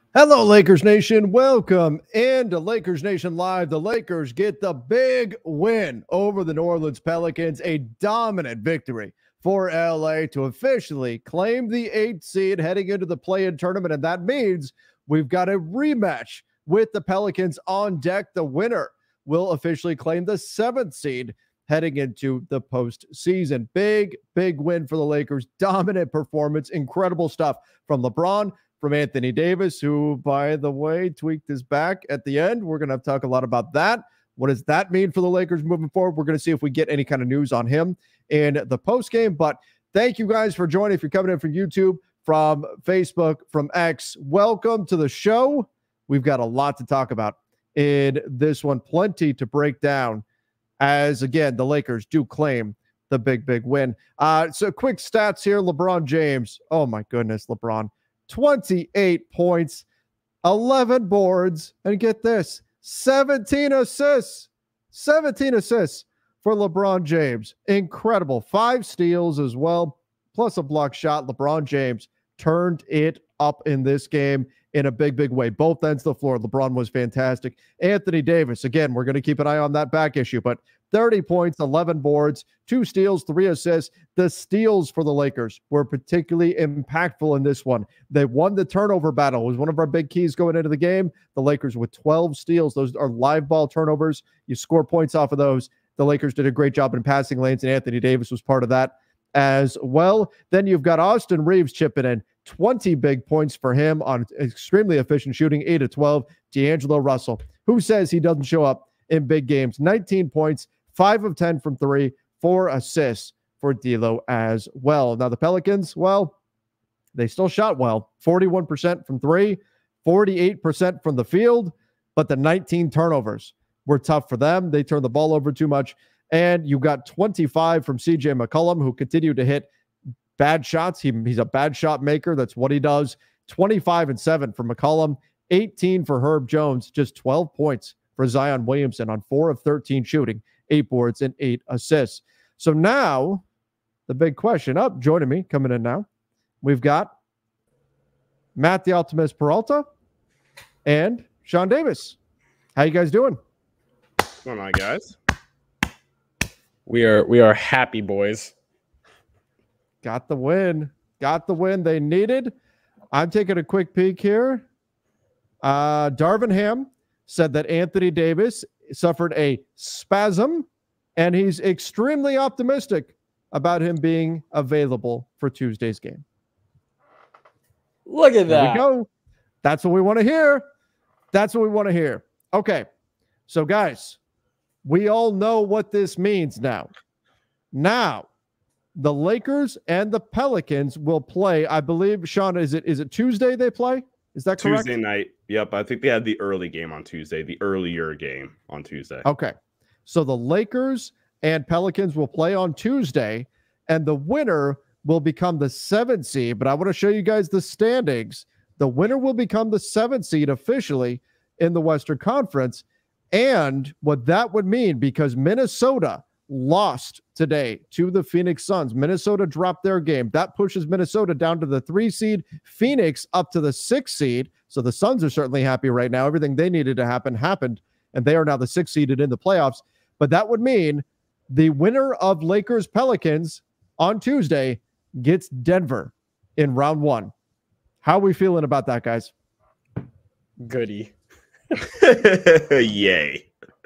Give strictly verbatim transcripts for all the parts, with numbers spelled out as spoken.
Hello, Lakers Nation. Welcome into Lakers Nation Live. The Lakers get the big win over the New Orleans Pelicans, a dominant victory for L A to officially claim the eighth seed heading into the play-in tournament, and that means we've got a rematch with the Pelicans on deck. The winner will officially claim the seventh seed heading into the postseason. Big, big win for the Lakers. Dominant performance. Incredible stuff from LeBron, from Anthony Davis, who, by the way, tweaked his back at the end. We're going to talk a lot about that. What does that mean for the Lakers moving forward? We're going to see if we get any kind of news on him in the postgame. But thank you guys for joining. If you're coming in from YouTube, from Facebook, from X, welcome to the show. We've got a lot to talk about in this one. Plenty to break down as, again, the Lakers do claim the big, big win. Uh, so quick stats here. LeBron James. Oh, my goodness, LeBron. twenty-eight points, eleven boards, and get this, seventeen assists. seventeen assists for LeBron James. Incredible. Five steals as well, plus a block shot. LeBron James turned it up in this game in a big, big way. Both ends of the floor. LeBron was fantastic. Anthony Davis, again, we're going to keep an eye on that back issue, but thirty points, eleven boards, two steals, three assists. The steals for the Lakers were particularly impactful in this one. They won the turnover battle. It was one of our big keys going into the game. The Lakers with twelve steals. Those are live ball turnovers. You score points off of those. The Lakers did a great job in passing lanes, and Anthony Davis was part of that as well. Then you've got Austin Reeves chipping in. twenty big points for him on extremely efficient shooting, eight of twelve. D'Angelo Russell, who says he doesn't show up in big games, nineteen points, five of ten from three, four assists for D'Lo as well. Now the Pelicans, well, they still shot well, forty-one percent from three, forty-eight percent from the field, but the nineteen turnovers were tough for them. They turned the ball over too much. And you got twenty-five from C J McCollum, who continued to hit bad shots. He, he's a bad shot maker. That's what he does. twenty-five and seven for McCollum, eighteen for Herb Jones, just twelve points for Zion Williamson on four of thirteen shooting, eight boards and eight assists. So now the big question up, oh, joining me, coming in now, we've got Matt the Optimist Peralta and Sean Davis. How you guys doing? What's going on, guys? We are we are happy, boys. Got the win. Got the win they needed. I'm taking a quick peek here. Uh, Darvin Ham said that Anthony Davis suffered a spasm, and he's extremely optimistic about him being available for Tuesday's game. Look at that. There we go. That's what we want to hear. That's what we want to hear. Okay. So, guys, we all know what this means now. Now, the Lakers and the Pelicans will play. I believe, Sean, is it is it Tuesday they play? Is that correct? Tuesday night. Yep. I think they had the early game on Tuesday, the earlier game on Tuesday. Okay. So the Lakers and Pelicans will play on Tuesday, and the winner will become the seventh seed. But I want to show you guys the standings. The winner will become the seventh seed officially in the Western Conference. And what that would mean, because Minnesota lost today to the Phoenix Suns. Minnesota dropped their game. That pushes Minnesota down to the three seed, Phoenix up to the six seed. So the Suns are certainly happy right now. Everything they needed to happen happened, and they are now the six seeded in the playoffs. But that would mean the winner of Lakers Pelicans on Tuesday gets Denver in round one. How are we feeling about that, guys? Goody. Yay.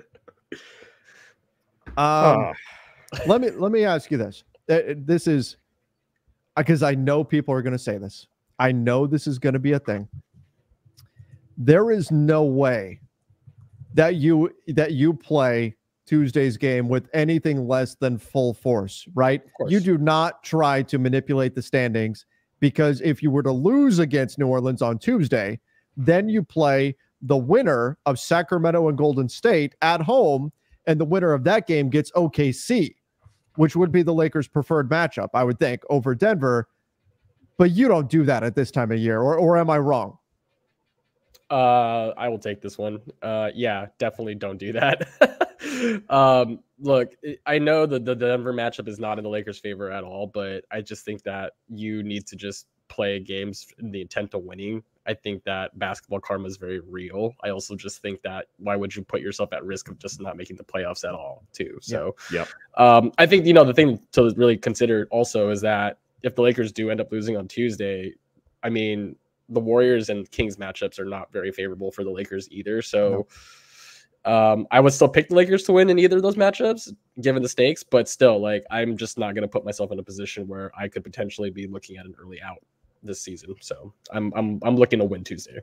Um, oh. let me let me ask you this. Uh, this is because I know people are going to say this. I know this is going to be a thing. There is no way that you that you play Tuesday's game with anything less than full force, right? You do not try to manipulate the standings, because if you were to lose against New Orleans on Tuesday, then you play the winner of Sacramento and Golden State at home, and the winner of that game gets O K C, which would be the Lakers' preferred matchup, I would think, over Denver. But you don't do that at this time of year, or, or am I wrong? Uh, I will take this one. Uh, yeah, definitely don't do that. um, look, I know that the Denver matchup is not in the Lakers' favor at all, but I just think that you need to just play games in the intent of winning. I think that basketball karma is very real. I also just think that why would you put yourself at risk of just not making the playoffs at all, too? So, yeah, um, I think, you know, the thing to really consider also is that if the Lakers do end up losing on Tuesday, I mean, the Warriors and Kings matchups are not very favorable for the Lakers either. So, no. um, I would still pick the Lakers to win in either of those matchups, given the stakes. But still, like, I'm just not going to put myself in a position where I could potentially be looking at an early out this season. So I'm I'm I'm looking to win Tuesday.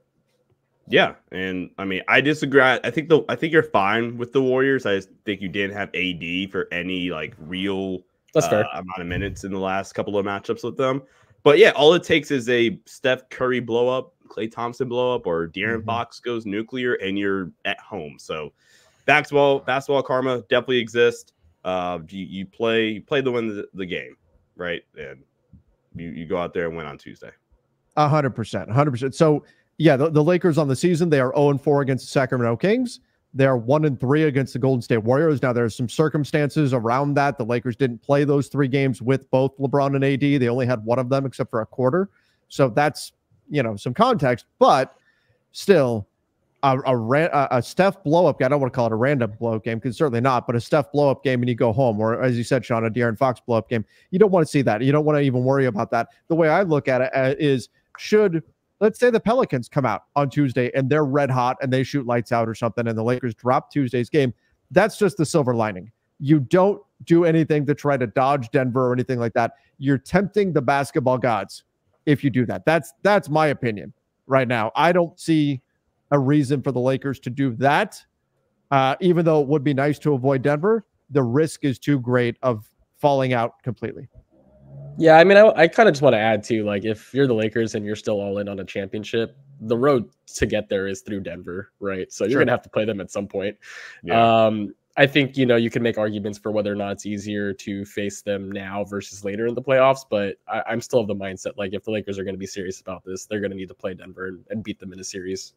Yeah, and I mean, I disagree. I think the I think you're fine with the Warriors. I just think you didn't have A D for any like real That's uh, fair. amount of minutes in the last couple of matchups with them. But yeah, all it takes is a Steph Curry blow up, Klay Thompson blow up, or De'Aaron mm-hmm. Fox goes nuclear, and you're at home. So basketball basketball karma definitely exists. Uh, you, you play you play to win the, the game, right? And you, you go out there and win on Tuesday. A hundred percent, a hundred percent. So yeah, the, the Lakers on the season, they are zero and four against the Sacramento Kings. They are one and three against the Golden State Warriors. Now there's some circumstances around that. The Lakers didn't play those three games with both LeBron and A D. They only had one of them except for a quarter. So that's, you know, some context, but still a, a, a Steph blow-up game. I don't want to call it a random blow-up game because certainly not, but a Steph blow-up game and you go home, or as you said, Sean, a De'Aaron Fox blow-up game. You don't want to see that. You don't want to even worry about that. The way I look at it is, should, let's say the Pelicans come out on Tuesday and they're red hot and they shoot lights out or something and the Lakers drop Tuesday's game, that's just the silver lining. You don't do anything to try to dodge Denver or anything like that. You're tempting the basketball gods if you do that. That's that's my opinion right now. I don't see a reason for the Lakers to do that. Uh, even though it would be nice to avoid Denver, the risk is too great of falling out completely. Yeah, I mean, I, I kind of just want to add too, like, if you're the Lakers and you're still all in on a championship, the road to get there is through Denver, right? So you're sure. going to have to play them at some point. Yeah. Um, I think, you know, you can make arguments for whether or not it's easier to face them now versus later in the playoffs, but I, I'm still of the mindset, like, if the Lakers are going to be serious about this, they're going to need to play Denver and, and beat them in a series.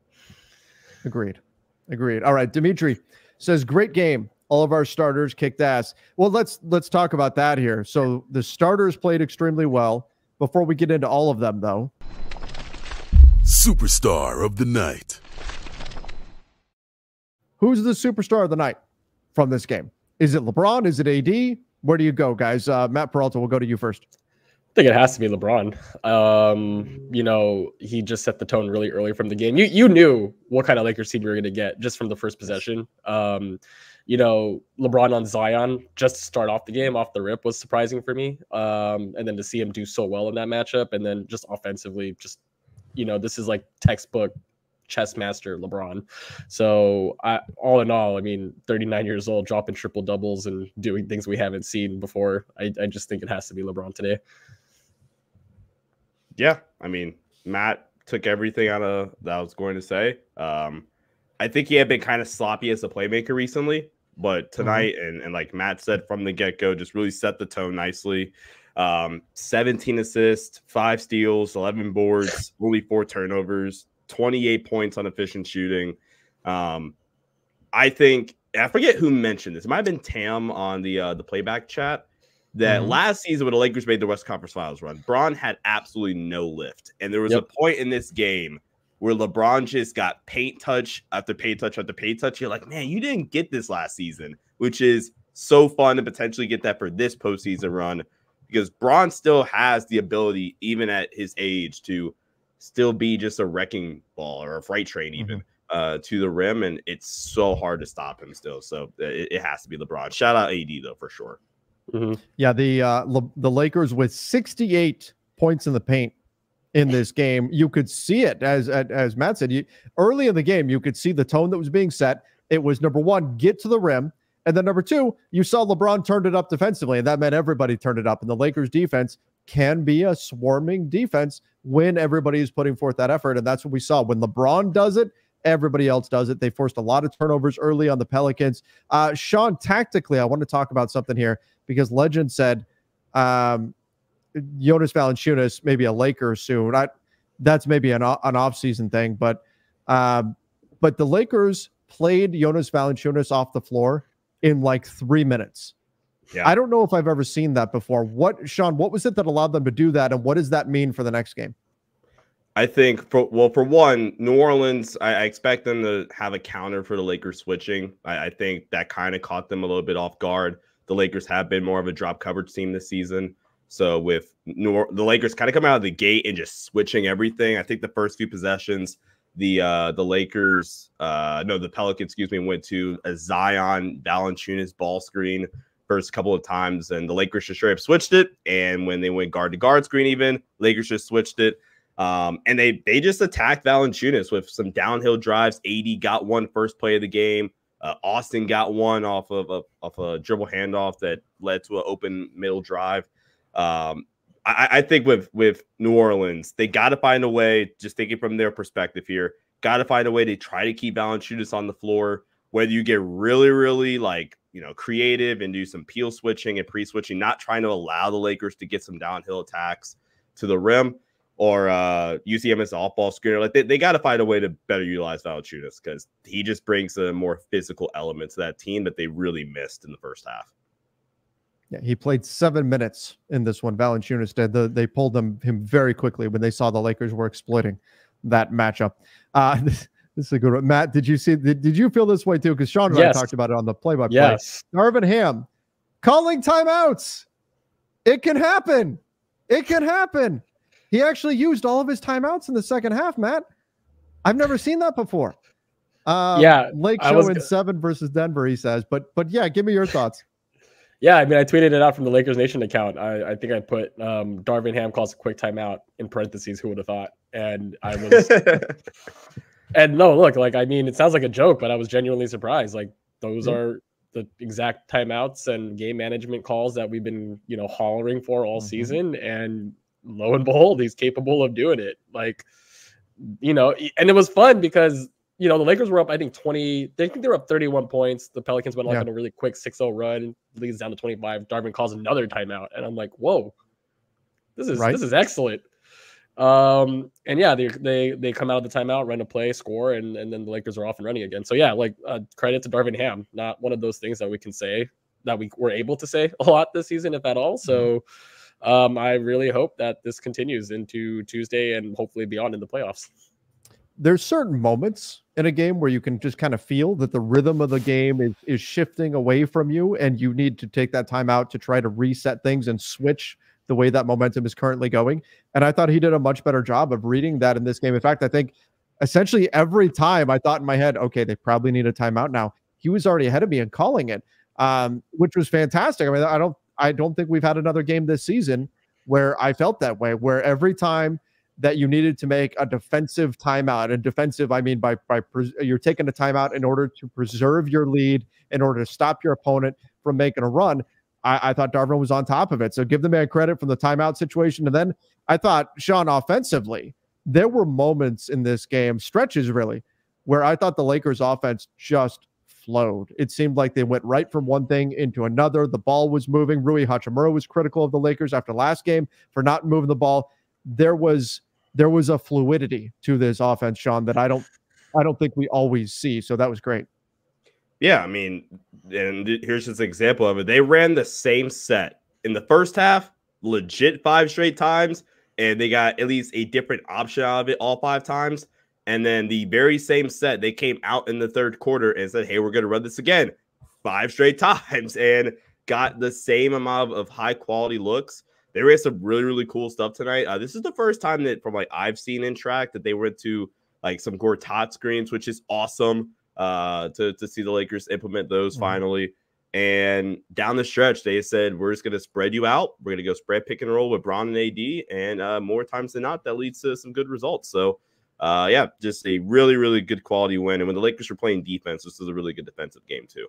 Agreed. Agreed. All right. Dimitri says, great game. All of our starters kicked ass. Well, let's let's talk about that here. So the starters played extremely well. Before we get into all of them, though. Superstar of the night. Who's the superstar of the night from this game? Is it LeBron? Is it A D? Where do you go, guys? Uh, Matt Peralta, we'll go to you first. I think it has to be LeBron. Um, you know, he just set the tone really early from the game. You you knew what kind of Lakers team you were going to get just from the first possession. Um, you know, LeBron on Zion just to start off the game off the rip was surprising for me. Um, and then to see him do so well in that matchup, and then just offensively, just, you know, this is like textbook chess master LeBron. So I, all in all, I mean, thirty-nine years old, dropping triple doubles and doing things we haven't seen before. I, I just think it has to be LeBron today. Yeah, I mean, Matt took everything out of that I was going to say. Um, I think he had been kind of sloppy as a playmaker recently, but tonight, mm-hmm. and, and like Matt said from the get-go, just really set the tone nicely. Um, seventeen assists, five steals, eleven boards, only four turnovers, twenty-eight points on efficient shooting. Um, I think, I forget who mentioned this. It might have been Tam on the uh, the playback chat. That mm-hmm. last season when the Lakers made the West Conference Finals run, Bron had absolutely no lift. And there was yep. a point in this game where LeBron just got paint touch after paint touch after paint touch. You're like, man, you didn't get this last season, which is so fun to potentially get that for this postseason run, because Bron still has the ability, even at his age, to still be just a wrecking ball or a freight train even mm-hmm. uh, to the rim. And it's so hard to stop him still. So it, it has to be LeBron. Shout out A D, though, for sure. Mm-hmm. Yeah, the uh, Le- the Lakers with sixty-eight points in the paint in this game. You could see it, as as Matt said, you, early in the game, you could see the tone that was being set. It was, number one, get to the rim. And then number two, you saw LeBron turned it up defensively, and that meant everybody turned it up. And the Lakers defense can be a swarming defense when everybody is putting forth that effort. And that's what we saw. When LeBron does it, everybody else does it. They forced a lot of turnovers early on the Pelicans. Uh, Sean, tactically, I want to talk about something here, because Legend said um, Jonas Valanciunas maybe a Laker soon. I, that's maybe an, an off-season thing, but um, but the Lakers played Jonas Valanciunas off the floor in like three minutes. Yeah. I don't know if I've ever seen that before. What, Sean, what was it that allowed them to do that, and what does that mean for the next game? I think for well, for one, New Orleans, I, I expect them to have a counter for the Lakers switching. I, I think that kind of caught them a little bit off guard. The Lakers have been more of a drop coverage team this season. So with New or- the Lakers kind of coming out of the gate and just switching everything, I think the first few possessions, the uh, the Lakers, uh, no, the Pelicans, excuse me, went to a Zion Valanciunas ball screen first couple of times, and the Lakers just straight up switched it. And when they went guard to guard screen, even Lakers just switched it. Um, and they they just attacked Valanciunas with some downhill drives. A D got one first play of the game. Uh, Austin got one off of a, off a dribble handoff that led to an open middle drive. Um, I, I think with with New Orleans, they got to find a way. Just thinking from their perspective here, got to find a way to try to keep Valanciunas on the floor. Whether you get really, really like you know creative and do some peel switching and pre-switching, not trying to allow the Lakers to get some downhill attacks to the rim. Or uh, use him as an off-ball screener. Like they, they got to find a way to better utilize Valanciunas because he just brings a more physical element to that team that they really missed in the first half. Yeah, he played seven minutes in this one. Valanciunas did. The, they pulled him him very quickly when they saw the Lakers were exploiting that matchup. Uh, this, this is a good one. Matt, did you see? Did, did you feel this way too? Because Sean and yes. I talked about it on the play-by-play. Yes. Darvin Ham calling timeouts. It can happen. It can happen. He actually used all of his timeouts in the second half, Matt. I've never seen that before. Uh, yeah, Lake Show in seven versus Denver, he says. But but yeah, give me your thoughts. Yeah, I mean, I tweeted it out from the Lakers Nation account. I, I think I put um, Darvin Ham calls a quick timeout in parentheses. Who would have thought? And I was, and no, look, like I mean, it sounds like a joke, but I was genuinely surprised. Like those mm-hmm. are the exact timeouts and game management calls that we've been, you know, hollering for all mm-hmm. season, and lo and behold, he's capable of doing it. Like, you know, and it was fun because, you know, the Lakers were up, I think twenty, they think they were up thirty-one points. The Pelicans went like yeah. on a really quick six oh run, leads down to twenty-five. Darvin calls another timeout. And I'm like, whoa, this is, right. this is excellent. Um, and yeah, they, they, they come out of the timeout, run a play, score, and, and then the Lakers are off and running again. So yeah, like uh, credit to Darvin Ham, not one of those things that we can say that we were able to say a lot this season, if at all. So, mm-hmm. Um, I really hope that this continues into Tuesday and hopefully beyond in the playoffs. There's certain moments in a game where you can just kind of feel that the rhythm of the game is, is shifting away from you, and you need to take that time out to try to reset things and switch the way that momentum is currently going. And I thought he did a much better job of reading that in this game. In fact, I think essentially every time I thought in my head, okay, they probably need a timeout now, he was already ahead of me and calling it, um, which was fantastic. I mean, I don't, I don't think we've had another game this season where I felt that way, where every time that you needed to make a defensive timeout, and defensive, I mean, by, by you're taking a timeout in order to preserve your lead, in order to stop your opponent from making a run. I, I thought Darvin was on top of it. So give the man credit from the timeout situation. And then I thought, Sean, offensively, there were moments in this game, stretches really, where I thought the Lakers offense just flowed. It seemed like they went right from one thing into another. The ball was moving. Rui Hachimura was critical of the Lakers after last game for not moving the ball. There was there was a fluidity to this offense, Sean, that I don't I don't think we always see. So that was great. Yeah, I mean, and here's just an example of it. They ran the same set in the first half, legit five straight times, and they got at least a different option out of it all five times. And then the very same set, they came out in the third quarter and said, hey, we're going to run this again five straight times, and got the same amount of high quality looks. They ran some really, really cool stuff tonight. Uh, this is the first time that from like I've seen in track that they went to like some Gortat screens, which is awesome uh, to, to see the Lakers implement those mm-hmm. finally. And down the stretch, they said, we're just going to spread you out. We're going to go spread pick and roll with Bron and A D. And uh, more times than not, that leads to some good results. So, Uh, yeah, just a really, really good quality win. And when the Lakers were playing defense, this was a really good defensive game too.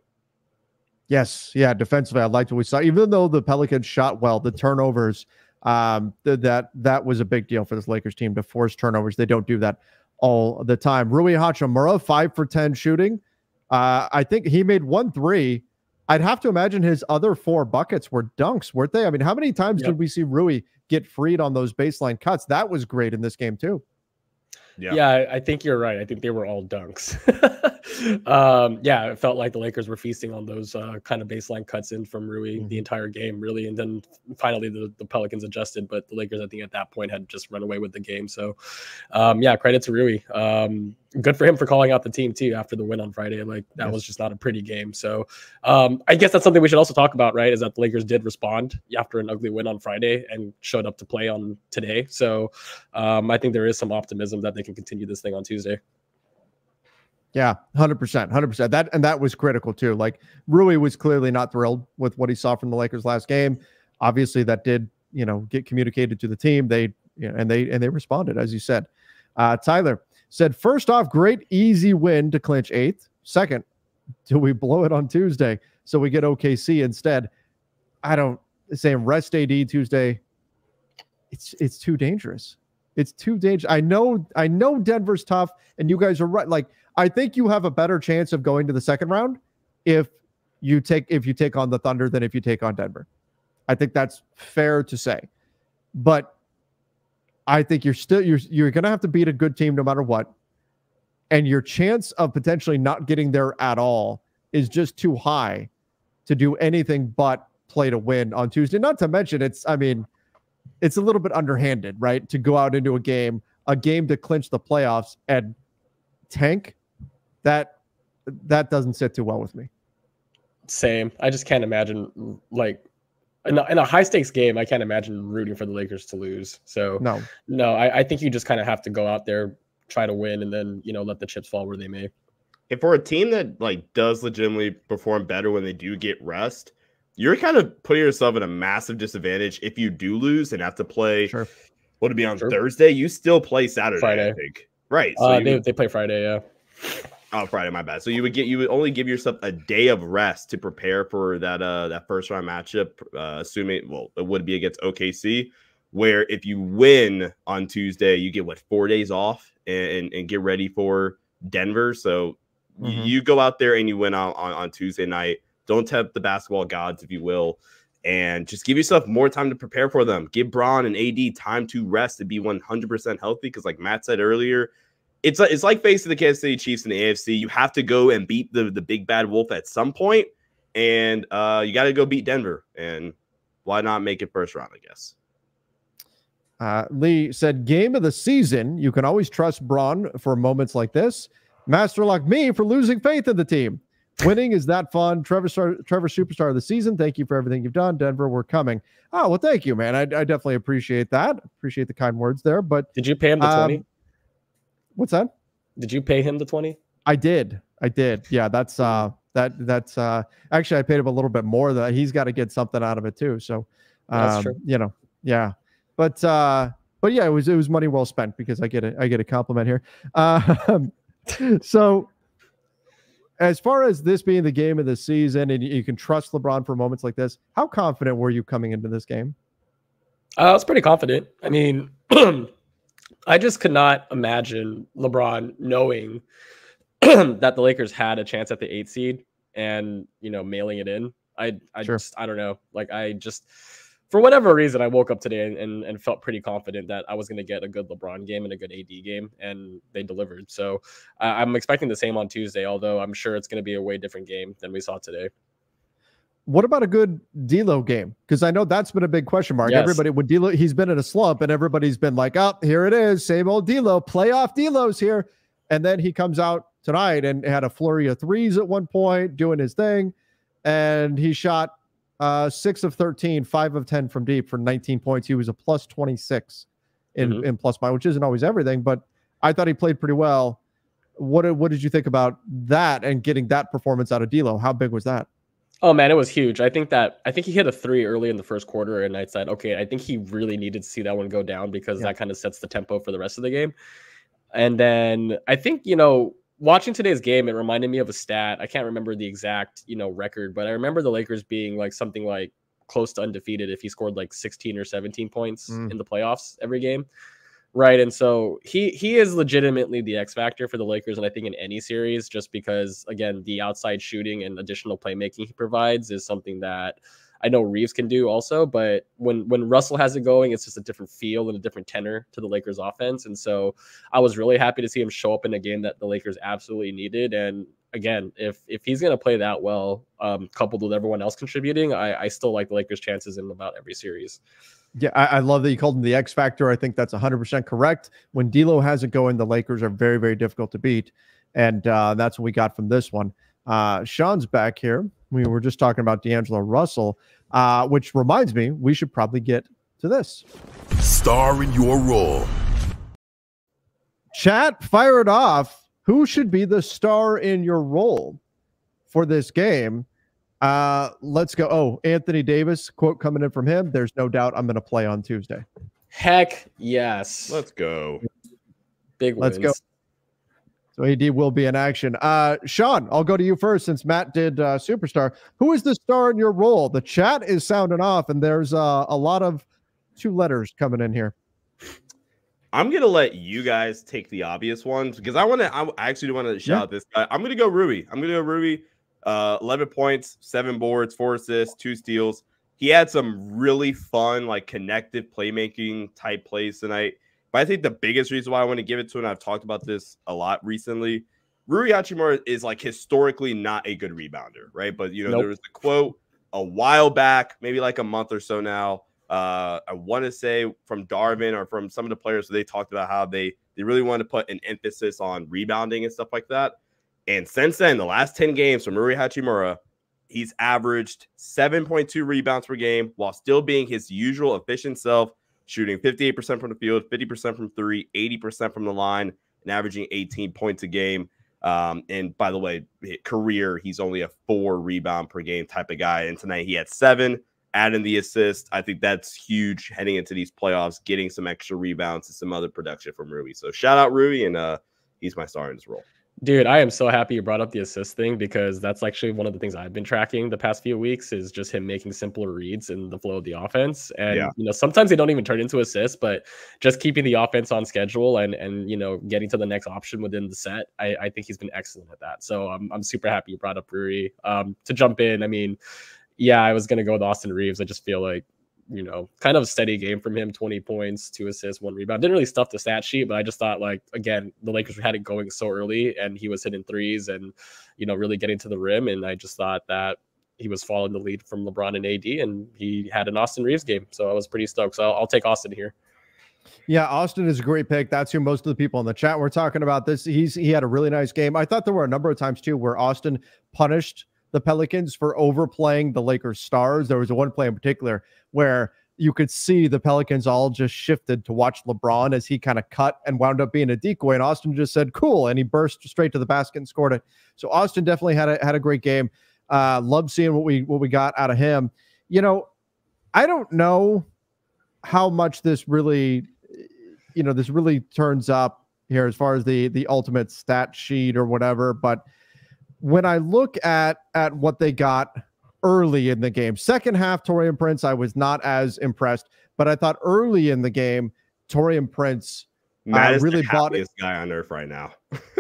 Yes, yeah, defensively, I liked what we saw. Even though the Pelicans shot well, the turnovers, um, th- that that was a big deal for this Lakers team to force turnovers. They don't do that all the time. Rui Hachimura, five for ten shooting. Uh, I think he made one three. I'd have to imagine his other four buckets were dunks, weren't they? I mean, how many times yep. did we see Rui get freed on those baseline cuts? That was great in this game too. Yeah. yeah, I think you're right. I think they were all dunks. um, yeah, it felt like the Lakers were feasting on those uh, kind of baseline cuts in from Rui Mm-hmm. the entire game, really. And then finally the, the Pelicans adjusted, but the Lakers, I think at that point, had just run away with the game. So, um, yeah, credit to Rui. Um, good for him for calling out the team, too, after the win on Friday. Like, that yes. was just not a pretty game. So, um, I guess that's something we should also talk about, right, is that the Lakers did respond after an ugly win on Friday and showed up to play on today. So, um, I think there is some optimism that they can continue this thing on Tuesday. Yeah, one hundred percent, one hundred percent. That and that was critical too. Like Rui was clearly not thrilled with what he saw from the Lakers last game. Obviously, that did, you know, get communicated to the team. They, you know, and they and they responded, as you said. Uh, Tyler said, first off, great easy win to clinch eighth. Second, do we blow it on Tuesday so we get O K C instead? I don't saying rest A D Tuesday. It's it's too dangerous. It's too dangerous. I know, I know Denver's tough, and you guys are right. Like, I think you have a better chance of going to the second round if you take if you take on the Thunder than if you take on Denver. I think that's fair to say. But I think you're still you're you're gonna have to beat a good team no matter what. And your chance of potentially not getting there at all is just too high to do anything but play to win on Tuesday. Not to mention it's, I mean, it's a little bit underhanded, right? To go out into a game, a game to clinch the playoffs and tank, that that doesn't sit too well with me. Same. I just can't imagine, like, in a, in a high stakes game, I can't imagine rooting for the Lakers to lose. So no, no, I, I think you just kind of have to go out there, try to win, and then, you know, let the chips fall where they may. And for a team that like does legitimately perform better when they do get rest, you're kind of putting yourself in a massive disadvantage if you do lose and have to play. Sure. What would be on Sure. Thursday? You still play Saturday, Friday. I think. Right. So uh, you they would, they play Friday, yeah. Oh, Friday, my bad. So you would get you would only give yourself a day of rest to prepare for that uh that first round matchup, uh, assuming well it would be against O K C, where if you win on Tuesday, you get what four days off and and, and get ready for Denver. So mm-hmm. you, you go out there and you win on, on on Tuesday night. Don't tempt the basketball gods, if you will, and just give yourself more time to prepare for them. Give Bron and A D time to rest and be one hundred percent healthy. Because like Matt said earlier, it's like, it's like facing the Kansas City Chiefs in the A F C. You have to go and beat the, the big bad wolf at some point, and uh, you got to go beat Denver. And why not make it first round, I guess. Uh, Lee said, game of the season. You can always trust Bron for moments like this. Master like me for losing faith in the team. Winning is that fun. Trevor, Star, Trevor, superstar of the season. Thank you for everything you've done. Denver, we're coming. Oh, well, thank you, man. I, I definitely appreciate that. Appreciate the kind words there. But did you pay him the um, twenty? What's that? Did you pay him the twenty? I did. I did. Yeah, that's uh that that's uh actually I paid him a little bit more. That he's got to get something out of it too. So um, that's true. You know, yeah. But uh but yeah, it was it was money well spent because I get a I get a compliment here. Um so as far as this being the game of the season and you can trust LeBron for moments like this, how confident were you coming into this game? Uh, I was pretty confident. I mean, I just could not imagine LeBron knowing that the Lakers had a chance at the eighth seed and, you know, mailing it in. I, I sure. just, I don't know. Like, I just, for whatever reason, I woke up today and, and, and felt pretty confident that I was going to get a good LeBron game and a good A D game, and they delivered. So uh, I'm expecting the same on Tuesday, although I'm sure it's going to be a way different game than we saw today. What about a good D'Lo game? Because I know that's been a big question mark. Yes. Everybody, when D'Lo, he's been in a slump, and everybody's been like, "Oh, here it is, same old D'Lo, playoff D'Lo's here." And then he comes out tonight and had a flurry of threes at one point, doing his thing, and he shot uh, six of thirteen, five of ten from deep for nineteen points. He was a plus twenty-six in mm-hmm. in plus minus, which isn't always everything, but I thought he played pretty well. What what did you think about that and getting that performance out of D'Lo? How big was that? Oh man, it was huge. I think that I think he hit a three early in the first quarter, and I said, okay, I think he really needed to see that one go down because yeah. that kind of sets the tempo for the rest of the game. And then I think, you know, watching today's game, it reminded me of a stat. I can't remember the exact, you know, record, but I remember the Lakers being like something like close to undefeated if he scored like sixteen or seventeen points mm. in the playoffs every game. Right. And so he he is legitimately the X factor for the Lakers. And I think in any series, just because, again, the outside shooting and additional playmaking he provides is something that I know Reeves can do also, but when when Russell has it going, it's just a different feel and a different tenor to the Lakers offense. And so I was really happy to see him show up in a game that the Lakers absolutely needed. And again, if if he's going to play that well, um, coupled with everyone else contributing, I, I still like the Lakers' chances in about every series. Yeah, I, I love that you called him the X Factor. I think that's one hundred percent correct. When D'Lo has it going, the Lakers are very, very difficult to beat. And uh, that's what we got from this one. Uh, Sean's back here. We were just talking about D'Angelo Russell, uh, which reminds me, we should probably get to this. Star in your role. Chat, fire it off. Who should be the star in your role for this game? Uh, let's go. Oh, Anthony Davis, quote coming in from him. There's no doubt I'm going to play on Tuesday. Heck yes. Let's go. Big wins. Let's go. So A D will be in action. Uh, Sean, I'll go to you first since Matt did uh, Superstar. Who is the star in your role? The chat is sounding off, and there's uh, a lot of two letters coming in here. I'm gonna let you guys take the obvious ones because I want to. I actually want to shout Yeah. out this guy. I'm gonna go Rui. I'm gonna go Rui. Uh, eleven points, seven boards, four assists, two steals. He had some really fun, like connective playmaking type plays tonight. But I think the biggest reason why I want to give it to him, and I've talked about this a lot recently, Rui Hachimura is like historically not a good rebounder, right? But you know, Nope. there was a quote a while back, maybe like a month or so now. Uh, I want to say from Darvin or from some of the players, they talked about how they they really want to put an emphasis on rebounding and stuff like that. And since then, the last ten games from Rui Hachimura, he's averaged seven point two rebounds per game while still being his usual efficient self, shooting fifty-eight percent from the field, fifty percent from three, eighty percent from the line, and averaging eighteen points a game. Um, and by the way, career, he's only a four rebound per game type of guy. And tonight he had seven, adding the assist. I think that's huge heading into these playoffs, getting some extra rebounds and some other production from Rui. So shout out Rui, and uh, he's my star in this role. Dude, I am so happy you brought up the assist thing because that's actually one of the things I've been tracking the past few weeks is just him making simpler reads in the flow of the offense. And, Yeah. you know, sometimes they don't even turn into assists, but just keeping the offense on schedule and, and you know, getting to the next option within the set, I, I think he's been excellent at that. So I'm, I'm super happy you brought up Rui. Um, to jump in, I mean, yeah, I was going to go with Austin Reeves. I just feel like, you know, kind of a steady game from him, twenty points, two assists, one rebound. Didn't really stuff the stat sheet, but I just thought, like, again, the Lakers had it going so early and he was hitting threes and, you know, really getting to the rim. And I just thought that he was following the lead from LeBron and A D, and he had an Austin Reeves game. So I was pretty stoked. So I'll, I'll take Austin here. Yeah, Austin is a great pick. That's who most of the people in the chat were talking about this. He's he had a really nice game. I thought there were a number of times, too, where Austin punished the Pelicans for overplaying the Lakers stars. There was a one play in particular where you could see the Pelicans all just shifted to watch LeBron as he kind of cut and wound up being a decoy. And Austin just said, cool. And he burst straight to the basket and scored it. So Austin definitely had a, had a great game. Uh, loved seeing what we, what we got out of him. You know, I don't know how much this really, you know, this really turns up here as far as the, the ultimate stat sheet or whatever. But when I look at, at what they got early in the game, second half, Taurean Prince, I was not as impressed, but I thought early in the game, Taurean Prince Matt uh, is really the bought it. happiest guy on earth right now.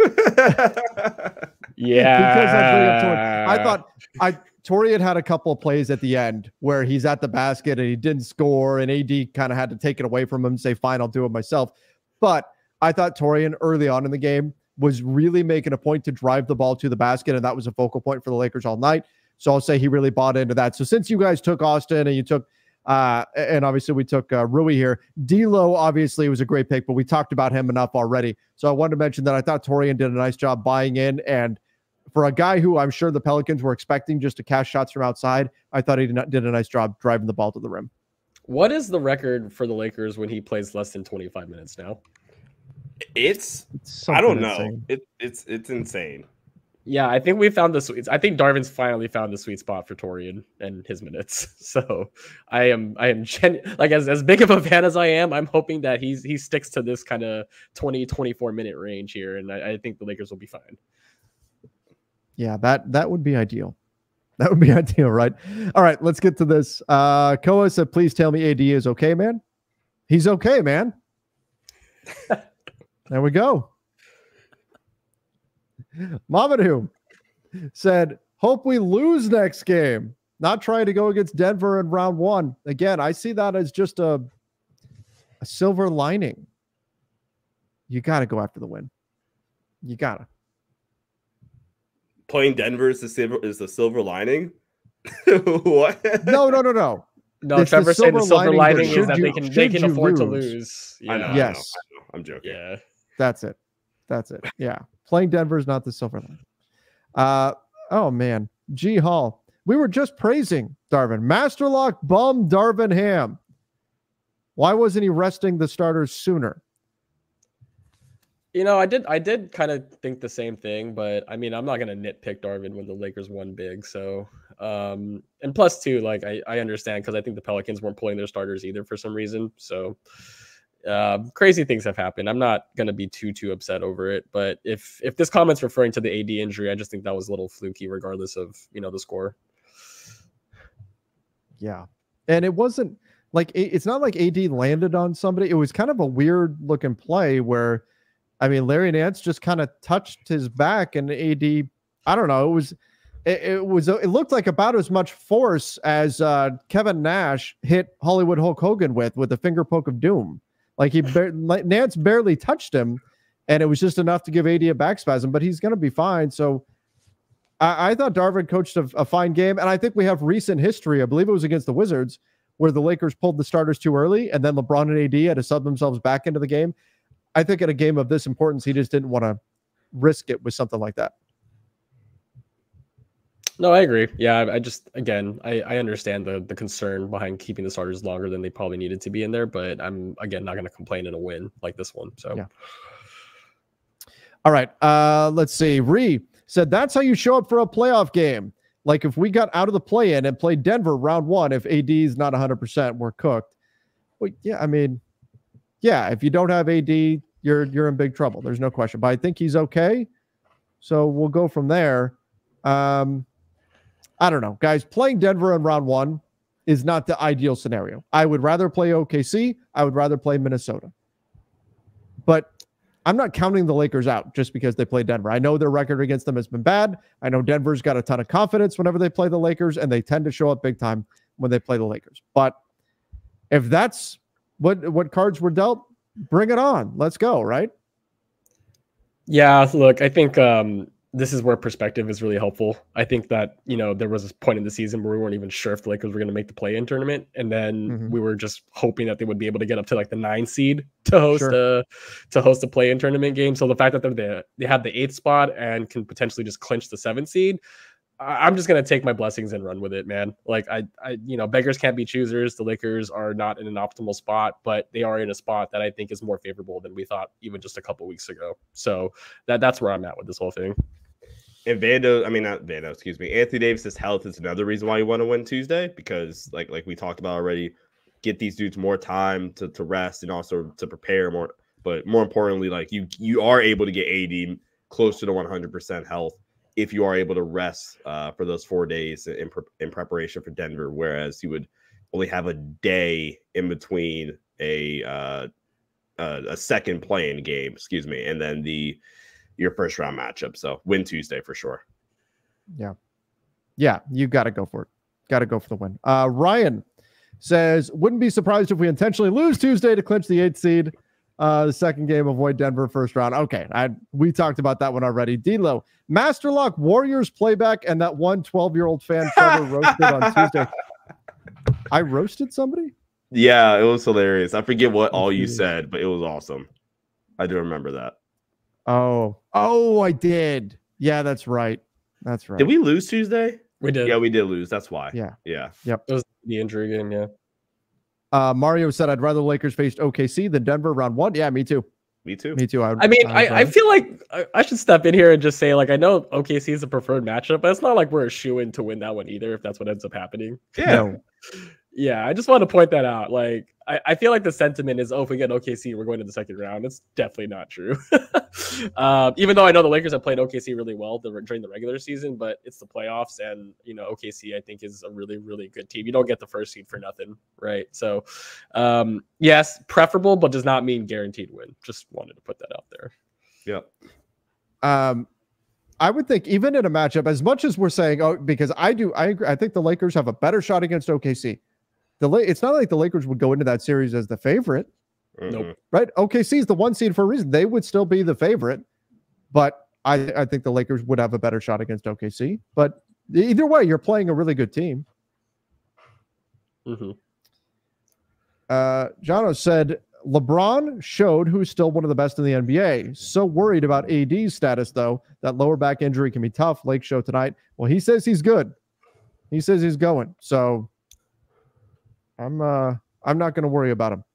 Yeah. Because I bring up Taurean. I thought I Taurean had a couple of plays at the end where he's at the basket and he didn't score, and A D kind of had to take it away from him and say, fine, I'll do it myself. But I thought Taurean early on in the game was really making a point to drive the ball to the basket, and that was a focal point for the Lakers all night. So I'll say he really bought into that. So since you guys took Austin and you took, uh, and obviously we took uh, Rui here, D'Lo obviously was a great pick, but we talked about him enough already. So I wanted to mention that I thought Taurean did a nice job buying in, and for a guy who I'm sure the Pelicans were expecting just to cash shots from outside, I thought he did, not, did a nice job driving the ball to the rim. What is the record for the Lakers when he plays less than twenty-five minutes now? It's, It's I don't something know. insane. It, it's it's insane. Yeah, I think we found the sweet. I think Darvin's finally found the sweet spot for Taurean and his minutes. So I am, I am gen- like as, as big of a fan as I am, I'm hoping that he's he sticks to this kind of twenty, twenty-four minute range here, and I, I think the Lakers will be fine. Yeah, that that would be ideal. That would be ideal, right? All right, let's get to this. Uh, Koa said, please tell me A D is okay, man. He's okay, man. There we go. Mamadou said, hope we lose next game. not trying to go against Denver in round one. Again, I see that as just a, a silver lining. You got to go after the win. You got to. Playing Denver is the silver, is the silver lining? What? No, no, no, no. No, It's the Trevor saying the silver lining lining that is that should they you- can they should can you afford to lose- lose. I know, Yeah. I Yes. know, I know. I'm joking. Yeah. That's it. That's it. Yeah. Playing Denver is not the silver line. Uh, oh, man. G. Hall. We were just praising Darvin. Masterlock bum Darvin Ham. Why wasn't he resting the starters sooner? You know, I did I did kind of think the same thing, but I mean, I'm not gonna nitpick Darvin when the Lakers won big. So um and plus two, like I, I understand because I think the Pelicans weren't pulling their starters either for some reason. So uh, crazy things have happened. I'm not gonna be too too upset over it. But if if this comment's referring to the A D injury, I just think that was a little fluky, regardless of you know the score. Yeah. And it wasn't like it- it's not like A D landed on somebody. It was kind of a weird looking play where I mean, Larry Nance just kind of touched his back, and A D, I don't know, it was, it, it was, it looked like about as much force as uh, Kevin Nash hit Hollywood Hulk Hogan with, with the finger poke of doom. Like he, bar- Nance barely touched him, and it was just enough to give A D a back spasm, but he's going to be fine. So I, I thought Darvin coached a, a fine game, and I think we have recent history. I believe it was against the Wizards where the Lakers pulled the starters too early, and then LeBron and A D had to sub themselves back into the game. I think in a game of this importance, he just didn't want to risk it with something like that. No, I agree. Yeah, I, I just again, I, I understand the the concern behind keeping the starters longer than they probably needed to be in there, but I'm again not going to complain in a win like this one. So, yeah. All right, uh, let's see. Ree said that's how you show up for a playoff game. Like if we got out of the play-in and played Denver round one, if A D is not one hundred percent, we're cooked. Well, yeah, I mean. Yeah, if you don't have A D, you're you're in big trouble. There's no question. But I think he's okay. So we'll go from there. Um, I don't know. Guys, playing Denver in round one is not the ideal scenario. I would rather play O K C. I would rather play Minnesota. But I'm not counting the Lakers out just because they play Denver. I know their record against them has been bad. I know Denver's got a ton of confidence whenever they play the Lakers, and they tend to show up big time when they play the Lakers. But if that's What what cards were dealt? Bring it on. Let's go, right? yeah, look, I think um, this is where perspective is really helpful. I think that, you know, there was this point in the season where we weren't even sure if the Lakers were going to make the play-in tournament. And then Mhm. we were just hoping that they would be able to get up to like the nine seed to host Sure. a to host a play-in tournament game. So the fact that they're the, they have the eighth spot and can potentially just clinch the seventh seed, I'm just gonna take my blessings and run with it, man. Like I, I, you know, beggars can't be choosers. The Lakers are not in an optimal spot, but they are in a spot that I think is more favorable than we thought even just a couple weeks ago. So that that's where I'm at with this whole thing. And Vando, I mean not Vando, excuse me. Anthony Davis's health is another reason why you want to win Tuesday because, like, like we talked about already, get these dudes more time to to rest and also to prepare more. But more importantly, like you you are able to get A D close to the one hundred percent health if you are able to rest uh, for those four days in, pre- in preparation for Denver, whereas you would only have a day in between a uh, uh, a second playing game, excuse me, and then the your first round matchup. So win Tuesday for sure. Yeah. Yeah, you got to go for it. Got to go for the win. Uh, Ryan says, wouldn't be surprised if we intentionally lose Tuesday to clinch the eighth seed. Uh, the second game, avoid Denver first round. Okay, I we talked about that one already. D-Lo, Masterlock Warriors playback, and that one twelve-year-old fan Trevor roasted on Tuesday. I roasted somebody? Yeah, it was hilarious. I forget what all you said, but it was awesome. I do remember that. Oh, oh, I did. Yeah, that's right. That's right. Did we lose Tuesday? We did. Yeah, we did lose. That's why. Yeah. Yeah. Yep. It was the injury game. Yeah. Uh, Mario said, I'd rather Lakers faced O K C than Denver round one. Yeah, me too. Me too. Me too. I, I mean, I, I, I feel like I, I should step in here and just say, like, I know O K C is the preferred matchup, but it's not like we're a shoo-in to win that one either, if that's what ends up happening. Yeah. No. Yeah, I just want to point that out. Like, I, I feel like the sentiment is, oh, if we get O K C, we're going to the second round. It's definitely not true. um, even though I know the Lakers have played O K C really well during the regular season, but it's the playoffs, and you know, O K C I think is a really, really good team. You don't get the first seed for nothing, right? So, um, yes, preferable, but does not mean guaranteed win. Just wanted to put that out there. Yep. Um, I would think even in a matchup, as much as we're saying, oh, because I do, I agree. I think the Lakers have a better shot against O K C. The it's not like the Lakers would go into that series as the favorite. Nope. Right? O K C is the one seed for a reason. They would still be the favorite, but I, I think the Lakers would have a better shot against O K C. But either way, you're playing a really good team. Mm-hmm. Uh, Jono said, LeBron showed who's still one of the best in the N B A. So worried about A D's status, though. That lower back injury can be tough. Lake show tonight. Well, he says he's good. He says he's going. So I'm uh I'm not going to worry about him.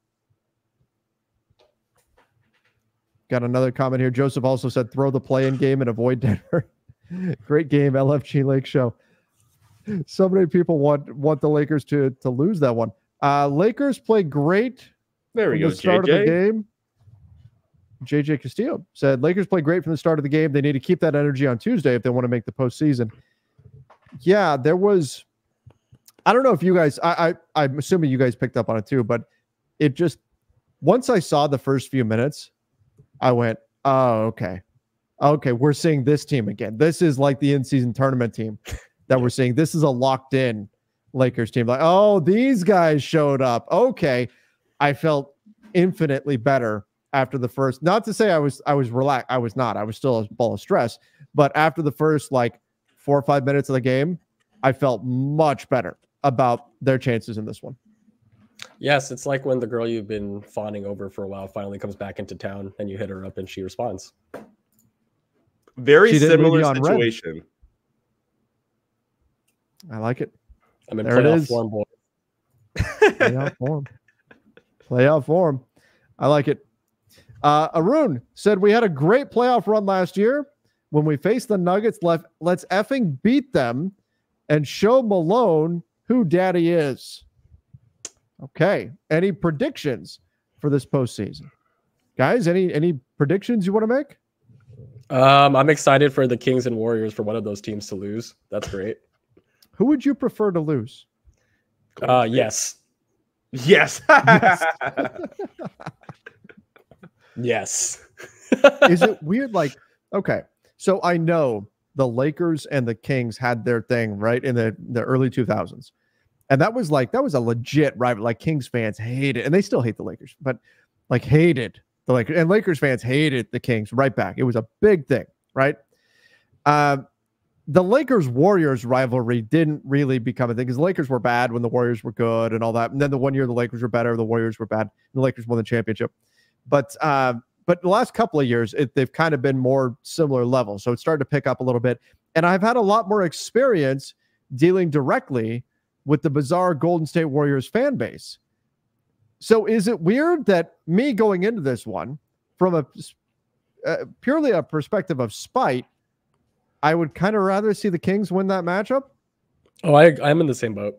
Got another comment here. Joseph also said, throw the play-in game and avoid Denver. Great game, L F G Lake show. So many people want want the Lakers to to lose that one. Uh, Lakers play great. There we from go, the start J J. of the game. J J Castillo said, Lakers play great from the start of the game. They need to keep that energy on Tuesday if they want to make the postseason. Yeah, there was, I don't know if you guys, I, I, I'm assuming you guys picked up on it too, but it just, once I saw the first few minutes, I went, oh, okay. Okay, we're seeing this team again. This is like the in-season tournament team that we're seeing. This is a locked-in Lakers team. Like, oh, these guys showed up. Okay. I felt infinitely better after the first, not to say I was, I was relaxed. I was not, I was still a ball of stress, but after the first like four or five minutes of the game, I felt much better about their chances in this one. Yes. It's like when the girl you've been fawning over for a while finally comes back into town and you hit her up and she responds. Very She didn't leave similar you on red. situation. I like it. I'm in There it playoff is. form, boy. Playoff form. Playoff form. I like it. Uh, Arun said, we had a great playoff run last year. When we faced the Nuggets, left, let's effing beat them and show Malone who daddy is. Okay. Any predictions for this postseason? Guys, any any predictions you want to make? Um, I'm excited for the Kings and Warriors for one of those teams to lose. That's great. Who would you prefer to lose? Uh, yes. Yes. Yes. Is it weird? Like, okay, so I know the Lakers and the Kings had their thing right in the, the early two thousands. And that was like, that was a legit rival. Like Kings fans hated, and they still hate the Lakers, but like hated the Lakers, and Lakers fans hated the Kings right back. It was a big thing, right? Uh, the Lakers Warriors rivalry didn't really become a thing because the Lakers were bad when the Warriors were good and all that. And then the one year the Lakers were better, the Warriors were bad, and the Lakers won the championship. But uh, but the last couple of years, it, they've kind of been more similar levels. So it started to pick up a little bit. And I've had a lot more experience dealing directly with the bizarre Golden State Warriors fan base. So is it weird that me going into this one from a uh, purely a perspective of spite, I would kind of rather see the Kings win that matchup? Oh, I, I'm in the same boat.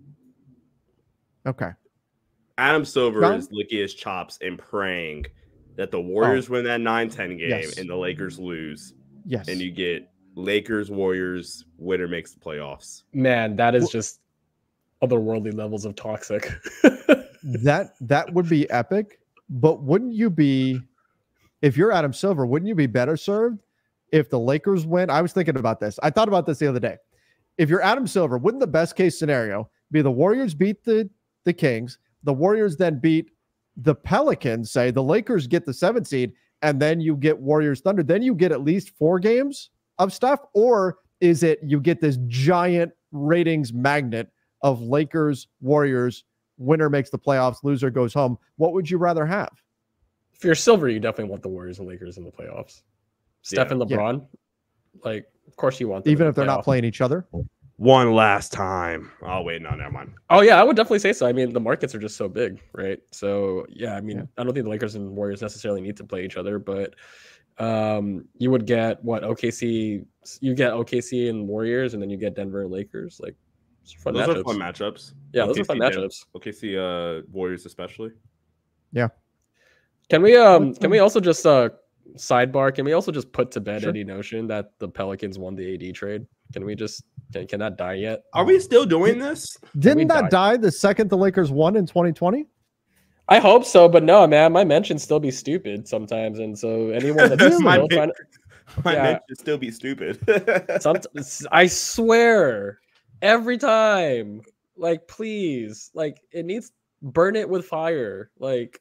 Okay. Adam Silver John? is licking his chops and praying that the Warriors Oh. win that nine ten game Yes. and the Lakers lose. Yes. And you get Lakers, Warriors, winner makes the playoffs. Man, that is Well- just otherworldly levels of toxic. that that would be epic, but wouldn't you be, if you're Adam Silver, wouldn't you be better served if the Lakers win? I was thinking about this. I thought about this the other day. If you're Adam Silver, wouldn't the best case scenario be the Warriors beat the, the Kings, the Warriors then beat the Pelicans, say the Lakers get the seventh seed, and then you get Warriors Thunder, then you get at least four games of stuff? Or is it you get this giant ratings magnet of Lakers, Warriors, winner makes the playoffs, loser goes home? What would you rather have? If you're Silver, you definitely want the Warriors and Lakers in the playoffs. Steph Yeah. and LeBron, like, of course you want them Even in if the they're not playoff. playing each other? One last time. Oh, wait, no, never mind. Oh yeah, I would definitely say so. I mean, the markets are just so big, right? So yeah, I mean, Yeah. I don't think the Lakers and Warriors necessarily need to play each other, but um, you would get what O K C, you get O K C and Warriors, and then you get Denver and Lakers. Like, it's fun Those matchups. are fun matchups. Yeah, those are fun O K C, matchups. O K C uh, Warriors especially. Yeah. Can we um What's can the- we also just uh sidebar? Can we also just put to bed Sure. any notion that the Pelicans won the A D trade? Can we just can, can that die yet? Are we still doing this? Didn't we that die the second the Lakers won in twenty twenty? I hope so, but no, man. My mentions still be stupid sometimes, and so anyone that's This still might be- trying to, My Yeah. men should still be stupid. Sometimes, I swear, every time, like, please, like, it needs burn it with fire. Like,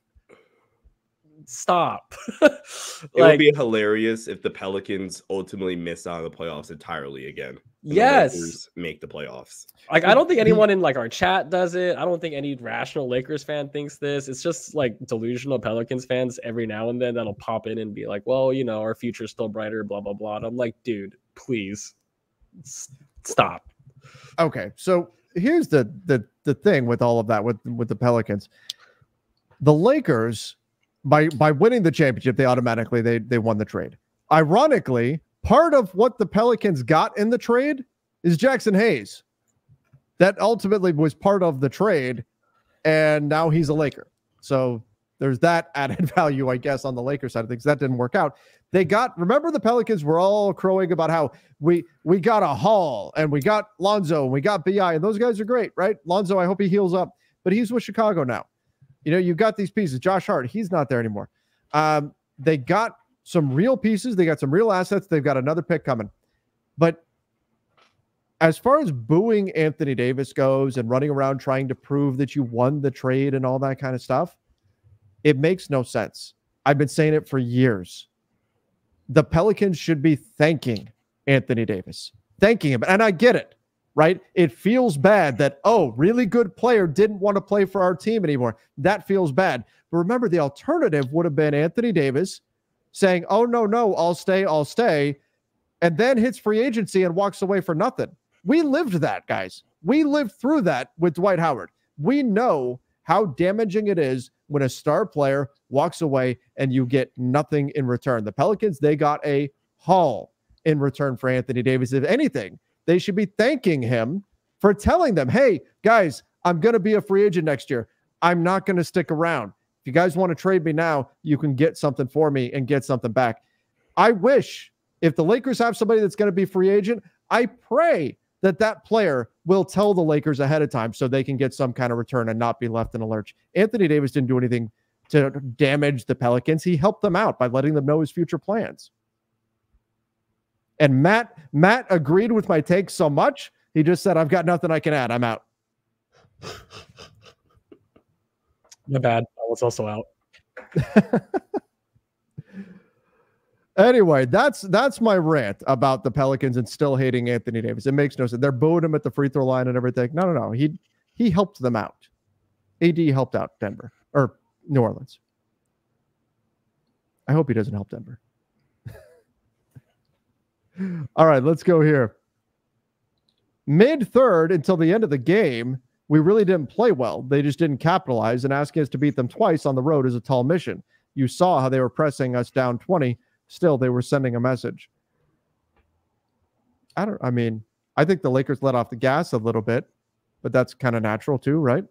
stop. It would Like, be hilarious if the Pelicans ultimately miss out on the playoffs entirely again. And yes. the Lakers make the playoffs. Like, I don't think anyone in like our chat does it. I don't think any rational Lakers fan thinks this. It's just like delusional Pelicans fans every now and then that'll pop in and be like, well, you know, our future's still brighter, blah, blah, blah. And I'm like, dude, please s- stop. Okay, so here's the the the thing with all of that with with the Pelicans. The Lakers, by by winning the championship, they automatically they they won the trade. Ironically, part of what the Pelicans got in the trade is Jackson Hayes. That ultimately was part of the trade, and now he's a Laker. So there's that added value, I guess, on the Lakers side of things. That didn't work out. They got, remember the Pelicans were all crowing about how we we got a Hall and we got Lonzo and we got B I, and those guys are great, right? Lonzo, I hope he heals up, but he's with Chicago now. You know, you've got these pieces. Josh Hart, he's not there anymore. Um, they got some real pieces. They got some real assets. They've got another pick coming. But as far as booing Anthony Davis goes and running around trying to prove that you won the trade and all that kind of stuff, it makes no sense. I've been saying it for years. The Pelicans should be thanking Anthony Davis, thanking him. And I get it, right? It feels bad that, oh, really good player didn't want to play for our team anymore. That feels bad. But remember, the alternative would have been Anthony Davis saying, oh, no, no, I'll stay, I'll stay, and then hits free agency and walks away for nothing. We lived that, guys. We lived through that with Dwight Howard. We know how damaging it is when a star player walks away and you get nothing in return. The Pelicans, they got a haul in return for Anthony Davis. If anything, they should be thanking him for telling them, hey, guys, I'm going to be a free agent next year. I'm not going to stick around. If you guys want to trade me now, you can get something for me and get something back. I wish if the Lakers have somebody that's going to be free agent, I pray that that player will tell the Lakers ahead of time so they can get some kind of return and not be left in a lurch. Anthony Davis didn't do anything to damage the Pelicans. He helped them out by letting them know his future plans. And Matt, Matt agreed with my take so much, he just said, I've got nothing I can add. I'm out. My bad. I was also out. Anyway, that's that's my rant about the Pelicans and still hating Anthony Davis. It makes no sense. They're booing him at the free throw line and everything. No, no, no. He he helped them out. A D helped out Denver or New Orleans. I hope he doesn't help Denver. All right, let's go here. Mid-third until the end of the game, we really didn't play well. They just didn't capitalize, and asking us to beat them twice on the road is a tall mission. You saw how they were pressing us down twenty. Still, they were sending a message. I don't, I mean, I think the Lakers let off the gas a little bit, but that's kind of natural too, right?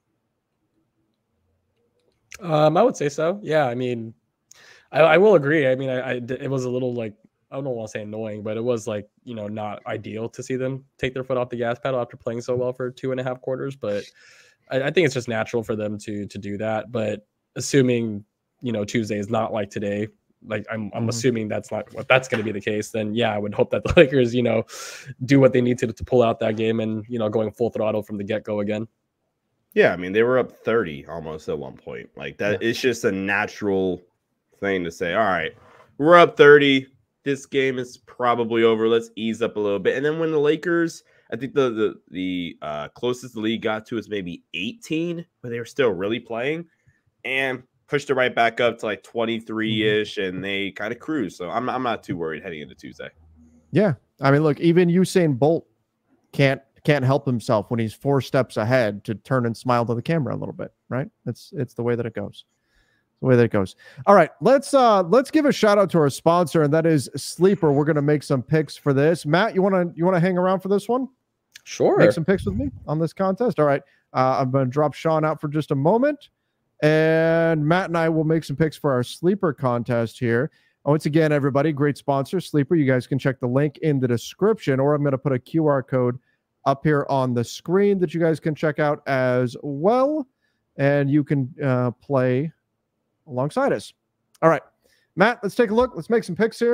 Um, I would say so. Yeah. I mean, I, I will agree. I mean, I, I, it was a little like, I don't want to say annoying, but it was like, you know, not ideal to see them take their foot off the gas pedal after playing so well for two and a half quarters. But I, I think it's just natural for them to, to do that. But assuming, you know, Tuesday is not like today, like I'm, I'm mm-hmm. assuming that's not what that's going to be the case, then yeah, I would hope that the Lakers, you know, do what they need to to pull out that game and, you know, going full throttle from the get-go again. Yeah, I mean, they were up thirty almost at one point. Like that, yeah. It's just a natural thing to say, all right, we're up thirty. This game is probably over. Let's ease up a little bit. And then when the Lakers, I think the the, the uh, closest the league got to is maybe eighteen, but they were still really playing. And pushed it right back up to like twenty-three-ish, and they kind of cruise. So I'm I'm not too worried heading into Tuesday. Yeah. I mean, look, even Usain Bolt can't can't help himself when he's four steps ahead to turn and smile to the camera a little bit, right? It's it's the way that it goes. It's the way that it goes. All right, let's uh let's give a shout out to our sponsor, and that is Sleeper. We're gonna make some picks for this. Matt, you wanna you wanna hang around for this one? Sure. Make some picks with me on this contest. All right. Uh, I'm gonna drop Sean out for just a moment. And Matt and I will make some picks for our Sleeper contest here. Once again, everybody, great sponsor, Sleeper. You guys can check the link in the description, or I'm going to put a Q R code up here on the screen that you guys can check out as well. And you can uh, play alongside us. All right, Matt, let's take a look. Let's make some picks here.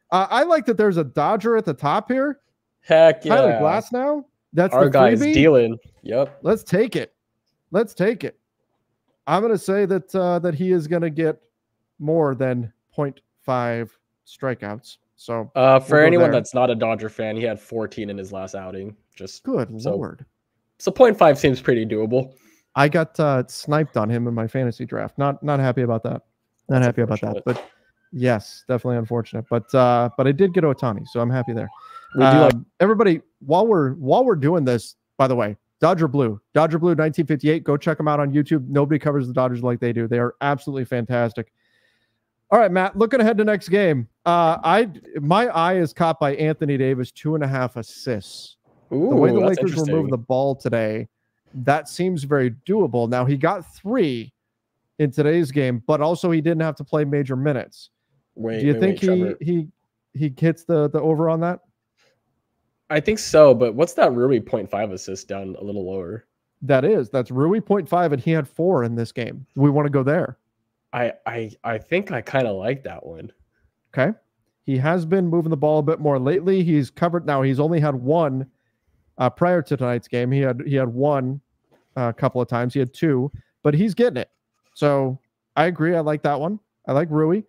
Uh, I like that there's a Dodger at the top here. Heck yeah. Tyler Glass now. That's Our the guy's freebie. dealing. Yep. Let's take it. Let's take it. I'm going to say that uh, that he is going to get more than zero point five strikeouts. So uh, for we'll anyone there. that's not a Dodger fan, he had fourteen in his last outing. Just good so, lord. So zero point five seems pretty doable. I got uh, sniped on him in my fantasy draft. Not not happy about that. Not That's happy about that. But yes, definitely unfortunate. But uh, but I did get Ohtani, so I'm happy there. We do um, like everybody while we're while we're doing this. By the way, Dodger Blue, Dodger Blue nineteen fifty-eight. Go check them out on YouTube. Nobody covers the Dodgers like they do. They are absolutely fantastic. All right, Matt. Looking ahead to next game. Uh, I my eye is caught by Anthony Davis, two and a half assists. Ooh, the way the that's Lakers were moving the ball today, that seems very doable. Now he got three in today's game, but also he didn't have to play major minutes. Wait, do you wait, think wait, he Trevor. he he hits the the over on that? I think so, but what's that Rui zero point five assist down a little lower? That is that's Rui zero point five, and he had four in this game. We want to go there. I I I think I kind of like that one. Okay, he has been moving the ball a bit more lately. He's covered now. He's only had one uh, prior to tonight's game. He had he had one a uh, couple of times. He had two, but he's getting it. So I agree. I like that one. I like Rui.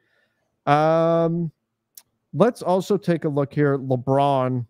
Um, let's also take a look here. LeBron.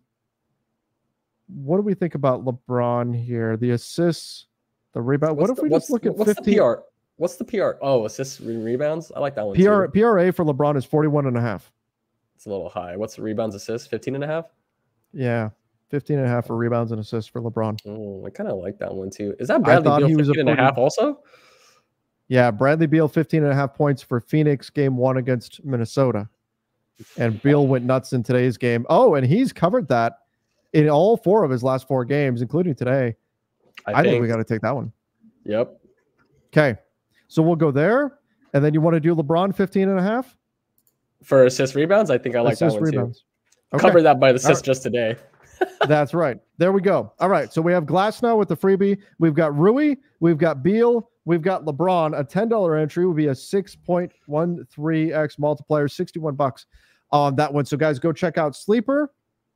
What do we think about LeBron here? The assists, the rebound. What's what if the, we just look at what's fifteen? the P R? What's the P R? Oh, assists and rebounds. I like that one. P R too. P R A for LeBron is forty-one and a half. It's a little high. What's the rebounds assists? fifteen and a half? Yeah, fifteen and a half for rebounds and assists for LeBron. Oh, I kind of like that one too. Is that Bradley thought Beal he was a fifteen and a half also? Yeah, Bradley Beal fifteen and a half points for Phoenix game one against Minnesota. And Beal went nuts in today's game. Oh, and he's covered that in all four of his last four games, including today. I, I think, think we got to take that one. Yep. Okay. So we'll go there. And then you want to do LeBron fifteen and a half? For assist rebounds, I think I like assist that one rebounds. too. Okay. Covered that by the assist right. just today. That's right. There we go. All right. So we have Glass now with the freebie. We've got Rui. We've got Beal. We've got LeBron. A ten dollar entry will be a six point one three x multiplier, sixty-one bucks on that one. So guys, go check out Sleeper.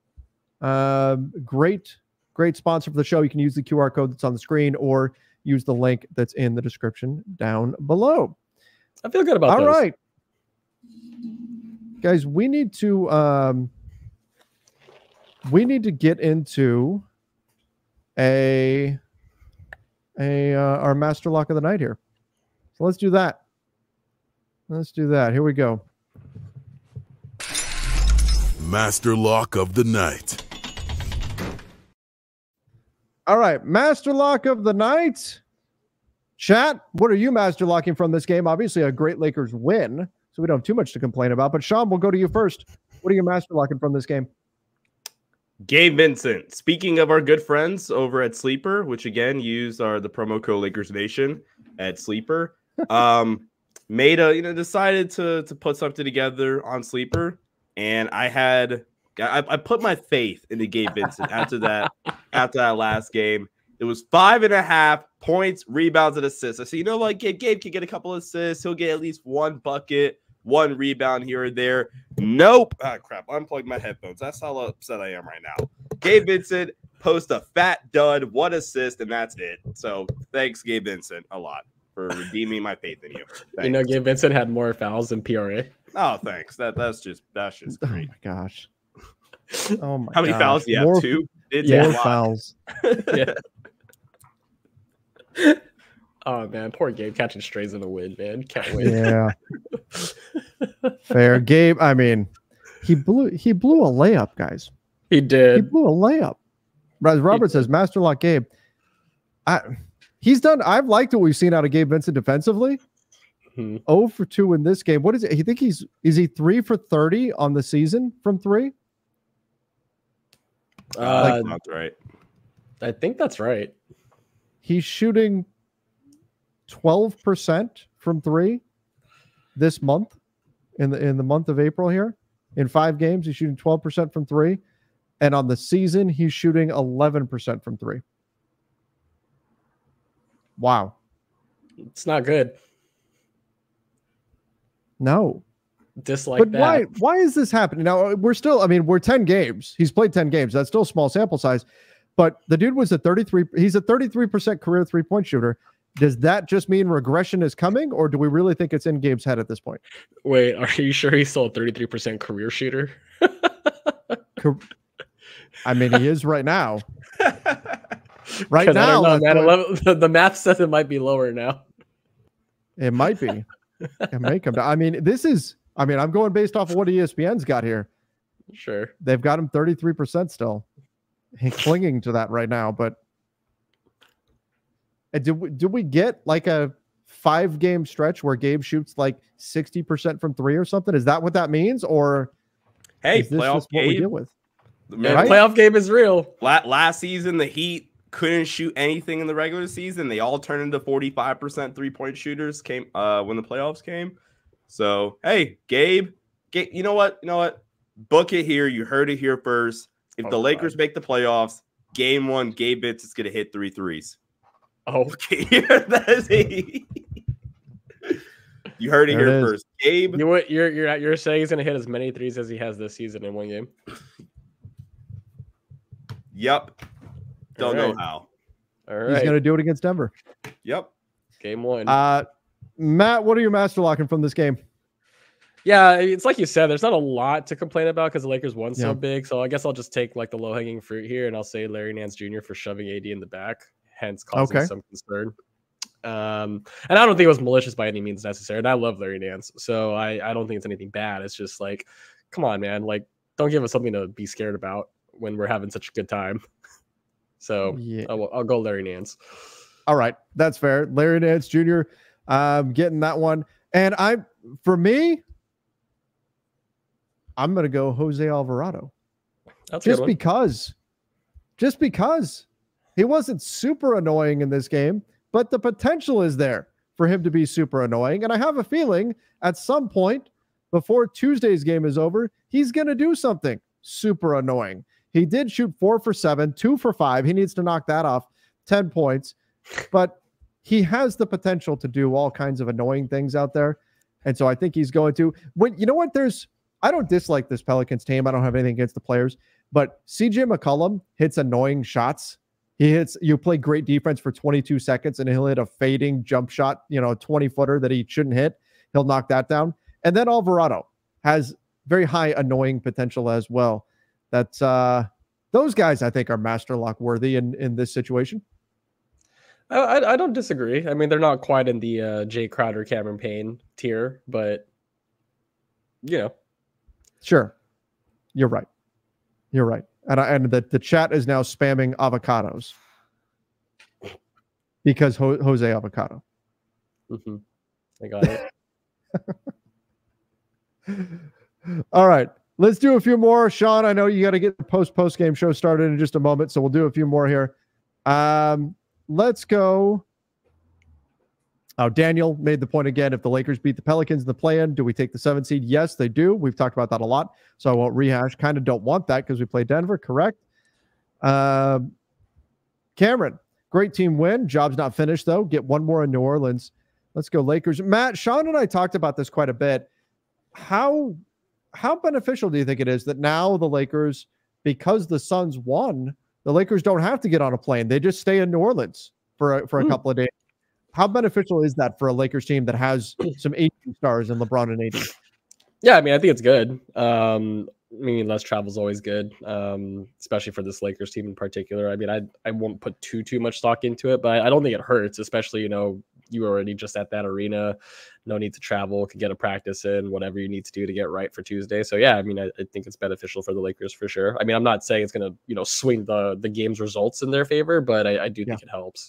Um, great, great sponsor for the show. You can use the Q R code that's on the screen or use the link that's in the description down below. I feel good about All those. right. Guys, we need to um, we need to get into a a uh, our master lock of the night here. So let's do that. Let's do that. Here we go. Master lock of the night. All right, master lock of the night. Chat, what are you master locking from this game? Obviously, a great Lakers win, so we don't have too much to complain about. But Sean, we'll go to you first. What are you master locking from this game? Gabe Vincent. Speaking of our good friends over at Sleeper, which again use our the promo code Lakers Nation at Sleeper, um, made a you know decided to to put something together on Sleeper, and I had I, I put my faith into Gabe Vincent after that after that last game. It was five and a half points, rebounds, and assists. I said, you know what, Gabe, Gabe can get a couple assists. He'll get at least one bucket, one rebound here or there. Nope. Ah, crap. Unplugged my headphones. That's how upset I am right now. Gabe Vincent post a fat dud, one assist, and that's it. So thanks, Gabe Vincent, a lot for redeeming my faith in you. Thanks. You know, Gabe Vincent had more fouls than P R A. Oh, thanks. That that's just that's just great. Oh my gosh. Oh my How many gosh. fouls do you have? More, Two? It's more a lot. fouls. Yeah. Oh man, poor Gabe catching strays in the wind, man. Can't wait. Yeah. Fair. Gabe, I mean, he blew he blew a layup, guys. He He did. blew a layup. As Robert says, master lock Gabe. I he's done. I've liked what we've seen out of Gabe Vincent defensively. Hmm. zero for two in this game. What is it? You think he's is he three for thirty on the season from three? Uh, That's right. I think that's right. He's shooting twelve percent from three this month in the in the month of April here. In five games, he's shooting twelve percent from three. And on the season, he's shooting eleven percent from three. Wow. It's not good. No. dislike but that. why? Why is this happening? Now we're still. I mean, we're ten games. He's played ten games. That's still a small sample size. But the dude was a thirty-three. He's a thirty-three percent career three point shooter. Does that just mean regression is coming, or do we really think it's in Gabe's head at this point? Wait, are you sure he's still a thirty-three percent career shooter? I mean, he is right now. Right now, I don't know, man. what, eleven, the, the math says it might be lower now. It might be. It may come down. I mean, this is. I mean, I'm going based off of what E S P N's got here. Sure, they've got him thirty-three percent still. He's clinging to that right now, but did we, did we get like a five game stretch where Gabe shoots like sixty percent from three or something? Is that what that means? Or hey, is this playoff just what Gabe, we deal with? Yeah, right? Playoff game is real. Last season, the Heat couldn't shoot anything in the regular season. They all turned into forty-five percent three point shooters came uh, when the playoffs came. So, hey, Gabe, get, you know what? You know what? Book it here. You heard it here first. If oh, the Lakers God. make the playoffs, game one, Gabe Bitts is going to hit three threes. Oh, okay. That is a... You heard it there here it first. Gabe. You know what? You're, you're, you're saying he's going to hit as many threes as he has this season in one game? Yep. Don't right. know how. All right. He's going to do it against Denver. Yep. Game one. Uh, Matt, what are you master locking from this game? Yeah, it's like you said, there's not a lot to complain about because the Lakers won so yeah. big. So I guess I'll just take like the low-hanging fruit here, and I'll say Larry Nance Junior for shoving A D in the back, hence causing okay. some concern. Um, and I don't think it was malicious by any means necessary. And I love Larry Nance, so I, I don't think it's anything bad. It's just like, come on, man, like don't give us something to be scared about when we're having such a good time. So yeah. I'll, I'll go Larry Nance. All right, that's fair. Larry Nance Junior Um, getting that one, and I, for me. I'm going to go Jose Alvarado. That's just because, just because he wasn't super annoying in this game, but the potential is there for him to be super annoying. And I have a feeling at some point before Tuesday's game is over, he's going to do something super annoying. He did shoot four for seven, two for five. He needs to knock that off, ten points, but he has the potential to do all kinds of annoying things out there. And so I think he's going to, when, you know what, there's, I don't dislike this Pelicans team. I don't have anything against the players, but C J McCollum hits annoying shots. He hits, you play great defense for twenty-two seconds and he'll hit a fading jump shot, you know, a twenty footer that he shouldn't hit. He'll knock that down. And then Alvarado has very high annoying potential as well. That's uh, those guys I think are master lock worthy in, in this situation. I, I, I don't disagree. I mean, they're not quite in the uh, Jay Crowder, Cameron Payne tier, but you know. Sure. You're right. You're right. And I, and the, the chat is now spamming avocados because Ho, Jose Avocado. Mm-hmm. I got it. All right. Let's do a few more. Sean, I know you got to get the post post game show started in just a moment, so we'll do a few more here. Um, let's go. Oh, Daniel made the point again. If the Lakers beat the Pelicans in the play-in, do we take the seventh seed? Yes, they do. We've talked about that a lot, so I won't rehash. Kind of don't want that because we play Denver, correct? Uh, Cameron, great team win. Job's not finished, though. Get one more in New Orleans. Let's go Lakers. Matt, Sean and I talked about this quite a bit. How, how beneficial do you think it is that now the Lakers, because the Suns won, the Lakers don't have to get on a plane. They just stay in New Orleans for a, for a mm. couple of days. How beneficial is that for a Lakers team that has some eighteen stars in LeBron and A D? Yeah, I mean, I think it's good. Um, I mean, less travel is always good, um, especially for this Lakers team in particular. I mean, I I won't put too too much stock into it, but I don't think it hurts, especially, you know, you were already just at that arena, no need to travel, could get a practice in, whatever you need to do to get right for Tuesday. So yeah, I mean, I, I think it's beneficial for the Lakers for sure. I mean, I'm not saying it's going to, you know, swing the the game's results in their favor, but I, I do think yeah. it helps.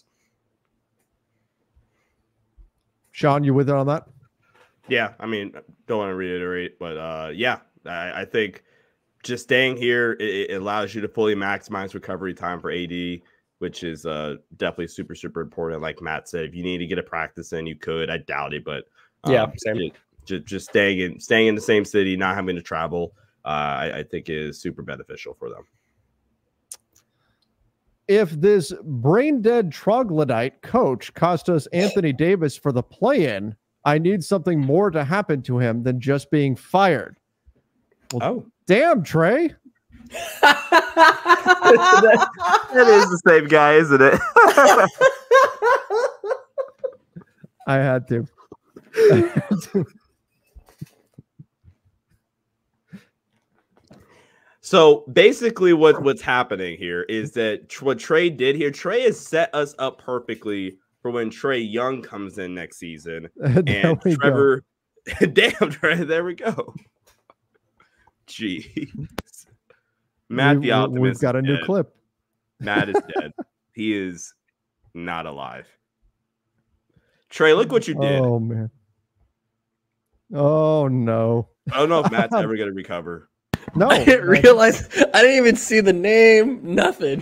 Sean, you with it on that? Yeah, I mean, don't want to reiterate, but uh, yeah, I, I think just staying here, it, it allows you to fully maximize recovery time for A D, which is uh, definitely super, super important. Like Matt said, if you need to get a practice in, you could. I doubt it, but um, yeah, same. It, just, just staying in, staying in the same city, not having to travel, uh, I, I think is super beneficial for them. If this brain dead troglodyte coach cost us Anthony Davis for the play-in, I need something more to happen to him than just being fired. Well, oh, damn, Trey. that, that is the same guy, isn't it? I had to. So basically, what what's happening here is that tr- what Trey did here, Trey has set us up perfectly for when Trey Young comes in next season, and Trevor. Damn, Trey, there we go. Jeez, Matt we, the Optimist. We've got a new dead. clip. Matt is dead. He is not alive. Trey, look what you did. Oh man. Oh no. I don't know if Matt's ever going to recover. No, I didn't realize. I didn't even see the name. Nothing.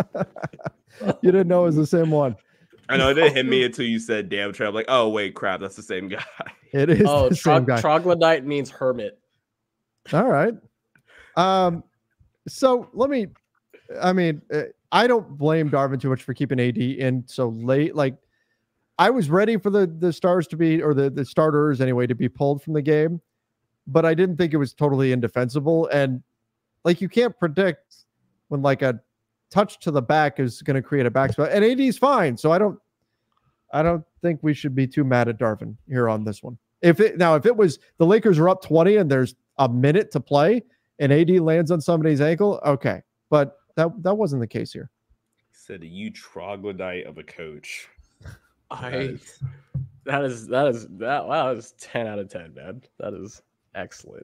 You didn't know it was the same one. I know it didn't hit me until you said "damn Trey." I'm like, oh wait, crap, that's the same guy. It is Oh, the tro- same guy. troglodyte means hermit. All right. Um. So let me. I mean, uh, I don't blame Darvin too much for keeping A D in so late. Like, I was ready for the the stars to be, or the the starters anyway, to be pulled from the game, but I didn't think it was totally indefensible. And like, you can't predict when like a touch to the back is going to create a back spot, and A D's fine. So I don't, I don't think we should be too mad at Darvin here on this one. If it now, if it was the Lakers are up twenty and there's a minute to play and A D lands on somebody's ankle, okay, but that that wasn't the case here. He said, "You troglodyte of a coach." I. That is that is that. Wow, that is ten out of ten, man. That is excellent.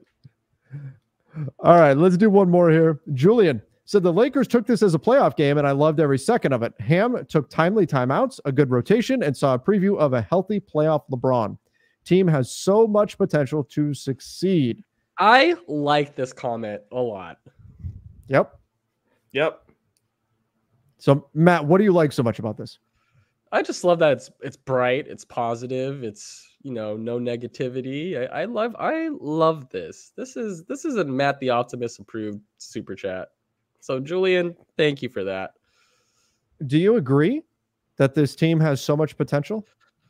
All right, let's do one more here. Julian said the Lakers took this as a playoff game, and I loved every second of it. Ham took timely timeouts, a good rotation, and saw a preview of a healthy playoff LeBron. Team has so much potential to succeed. I like this comment a lot. Yep. Yep. So, Matt, what do you like so much about this? I just love that it's it's bright, it's positive, it's you know no negativity. I, I love I love this. This is this is a Matt the Optimist approved super chat. So Julian, thank you for that. Do you agree that this team has so much potential?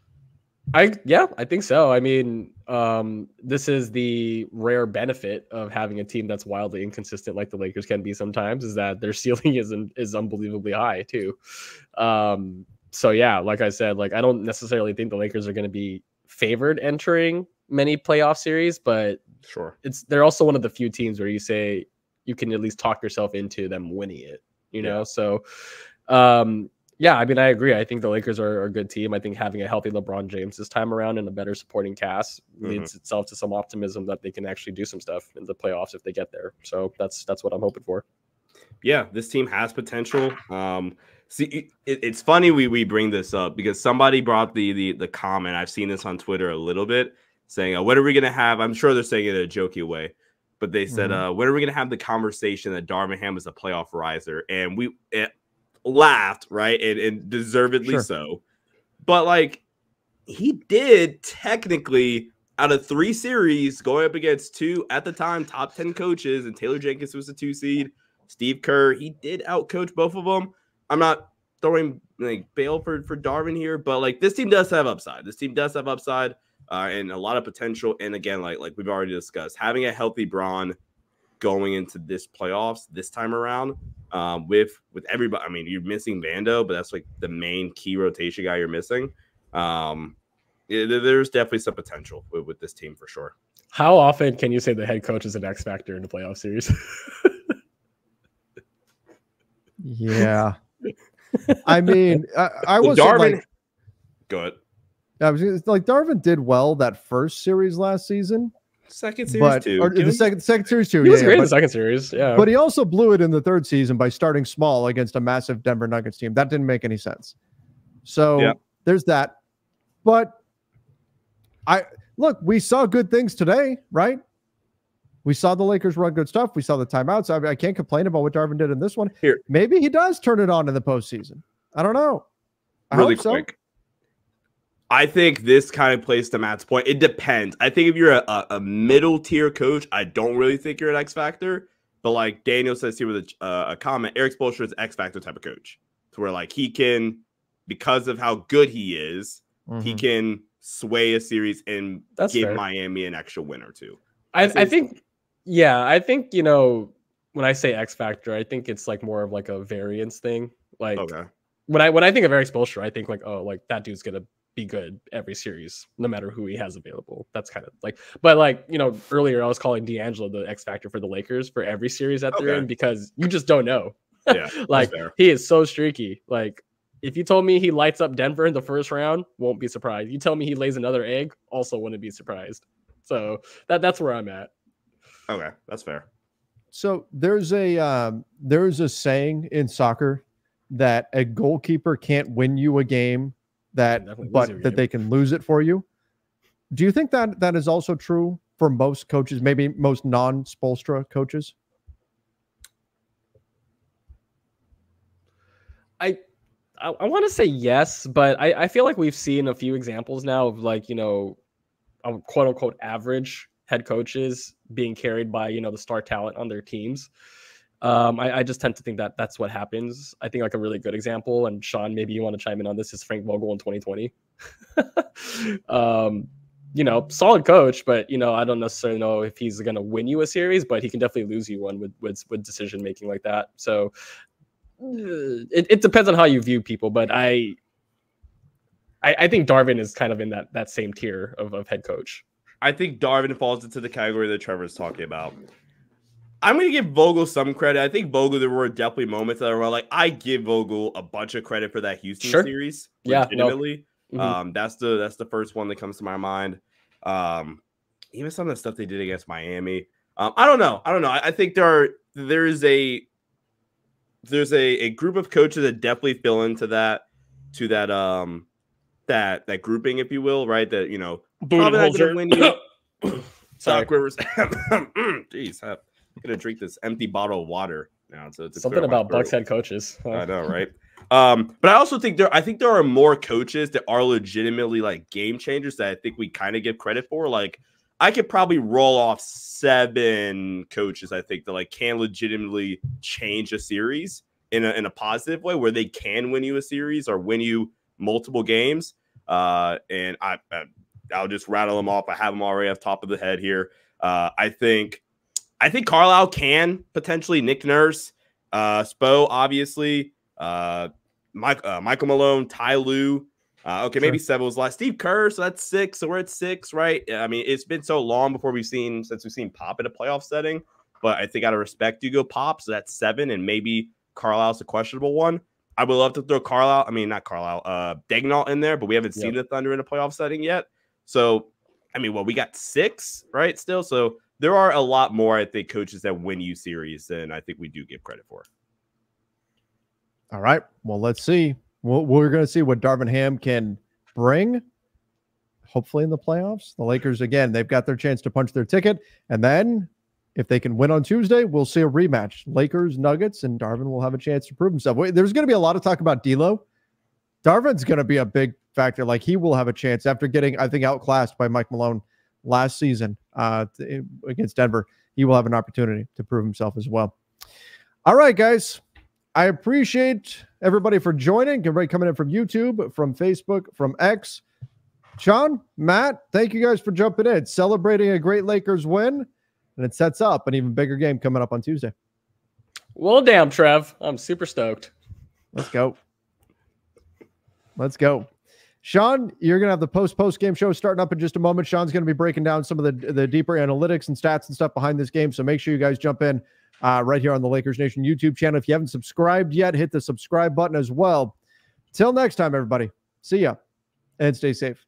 I yeah, I think so. I mean, um, this is the rare benefit of having a team that's wildly inconsistent, like the Lakers can be sometimes, is that their ceiling is is unbelievably high too. Um, so yeah, like I said, like I don't necessarily think the Lakers are going to be favored entering many playoff series, but Sure, it's they're also one of the few teams where you say you can at least talk yourself into them winning it. You know, yeah. so. Um, Yeah, I mean, I agree. I think the Lakers are, are a good team. I think having a healthy LeBron James this time around and a better supporting cast Mm-hmm. leads itself to some optimism that they can actually do some stuff in the playoffs if they get there. So that's that's what I'm hoping for. Yeah, this team has potential. Um, see, it, it's funny we we bring this up because somebody brought the the the comment. I've seen this on Twitter a little bit, saying, uh, "What are we gonna have?" I'm sure they're saying it in a jokey way, but they said, Mm-hmm. uh, "When are we gonna have the conversation that Darvin Ham is a playoff riser?" And we. It, laughed, right? And, and deservedly Sure. so. But like he did technically out of three series going up against two at the time top ten coaches, and Taylor Jenkins was the two seed, Steve Kerr, he did outcoach both of them. I'm not throwing like bail for for Darvin here, but like this team does have upside. This team does have upside uh, and a lot of potential. And again, like like we've already discussed, having a healthy Bron going into this playoffs this time around um, with with everybody. I mean, you're missing Vando, but that's like the main key rotation guy you're missing. Um, it, there's definitely some potential with, with this team for sure. How often can you say the head coach is an X factor in the playoff series? Yeah. I mean, I, I Well, was Darvin. like, Go ahead. I was just- like Darvin did well that first series last season, Second series but too. or the second second series too. He yeah, was yeah, great in but, the second series. Yeah, but he also blew it in the third season by starting small against a massive Denver Nuggets team. That didn't make any sense. So Yeah. there's that. But I look, we saw good things today, right? We saw the Lakers run good stuff. We saw the timeouts. I, mean, I can't complain about what Darvin did in this one. Here. Maybe he does turn it on in the postseason. I don't know. I really hope so. quick. I think this kind of plays to Matt's point. It depends. I think if you're a, a, a middle tier coach, I don't really think you're an X factor. But like Daniel says here with a, uh, a comment, Eric Spoelstra is an X factor type of coach, to where like he can, because of how good he is, Mhm. he can sway a series and That's give fair. Miami an extra win or two. I, I think, yeah, I think, you know, when I say X factor, I think it's like more of like a variance thing. Like okay. when I when I think of Eric Spoelstra, I think like, oh, like that dude's gonna be good every series, no matter who he has available. That's kind of like, but like, you know, earlier I was calling D'Angelo the X factor for the Lakers for every series that they're Okay. in, because you just don't know. Yeah, like he is so streaky. Like if you told me he lights up Denver in the first round, won't be surprised. You tell me he lays another egg, also wouldn't be surprised. So that that's where I'm at. Okay, that's fair. So there's a um, there's a saying in soccer that a goalkeeper can't win you a game, that but that game. They can lose it for you. Do you think that that is also true for most coaches, maybe most non-Spoelstra coaches? I I, I want to say yes, but I, I feel like we've seen a few examples now of like, you know, a quote unquote average head coaches being carried by, you know, the star talent on their teams. Um, I, I just tend to think that that's what happens. I think like a really good example, and Sean, maybe you want to chime in on this, is Frank Vogel in twenty twenty. um, you know, solid coach, but you know, I don't necessarily know if he's going to win you a series, but he can definitely lose you one with with, with decision making like that. So it, it depends on how you view people, but I, I I think Darvin is kind of in that that same tier of, of head coach. I think Darvin falls into the category that Trevor's talking about. I'm going to give Vogel some credit. I think Vogel, there were definitely moments that were like, I give Vogel a bunch of credit for that Houston sure. series. Yeah, legitimately. no. mm-hmm. Um, that's the that's the first one that comes to my mind. Um, even some of the stuff they did against Miami. Um, I don't know. I don't know. I, I think there are there is a there's a, a group of coaches that definitely fill into that to that um that that grouping, if you will, right? That, you know, probably not going to win you. Doc Rivers. Jeez, I'm gonna drink this empty bottle of water now. So it's something about Bucks head coaches. I know, right? Um, but I also think there, I think there are more coaches that are legitimately like game changers that I think we kind of give credit for. Like, I could probably roll off seven coaches I think that like can legitimately change a series in a in a positive way, where they can win you a series or win you multiple games. Uh, and I, I I'll just rattle them off. I have them already off the top of the head here. Uh, I think. I think Carlisle can potentially. Nick Nurse, uh, Spo, obviously, uh, Mike, uh, Michael Malone, Ty Lue. Uh, okay, maybe sure. seven was last. Steve Kerr, so that's six. So we're at six, right? I mean, it's been so long before we've seen since we've seen Pop in a playoff setting. But I think out of respect, you go Pop, so that's seven, and maybe Carlisle's a questionable one. I would love to throw Carlisle. I mean, not Carlisle, uh, Daigneault in there, but we haven't seen yep. the Thunder in a playoff setting yet. So, I mean, well, we got six, right? Still, so. There are a lot more, I think, coaches that win you series than I think we do give credit for. All right. Well, let's see. We'll, we're going to see what Darvin Ham can bring, hopefully in the playoffs. The Lakers, again, they've got their chance to punch their ticket. And then if they can win on Tuesday, we'll see a rematch. Lakers, Nuggets, and Darvin will have a chance to prove himself. There's going to be a lot of talk about D'Lo. Darvin's going to be a big factor. Like, he will have a chance after getting, I think, outclassed by Mike Malone last season uh, against Denver. He will have an opportunity to prove himself as well. All right, guys. I appreciate everybody for joining. Everybody coming in from YouTube, from Facebook, from X. Sean, Matt, thank you guys for jumping in, celebrating a great Lakers win, and it sets up an even bigger game coming up on Tuesday. Well, damn, Trev. I'm super stoked. Let's go. Let's go. Sean, you're going to have the post-post game show starting up in just a moment. Sean's going to be breaking down some of the, the deeper analytics and stats and stuff behind this game. So make sure you guys jump in uh, right here on the Lakers Nation YouTube channel. If you haven't subscribed yet, hit the subscribe button as well. Till next time, everybody. See ya and stay safe.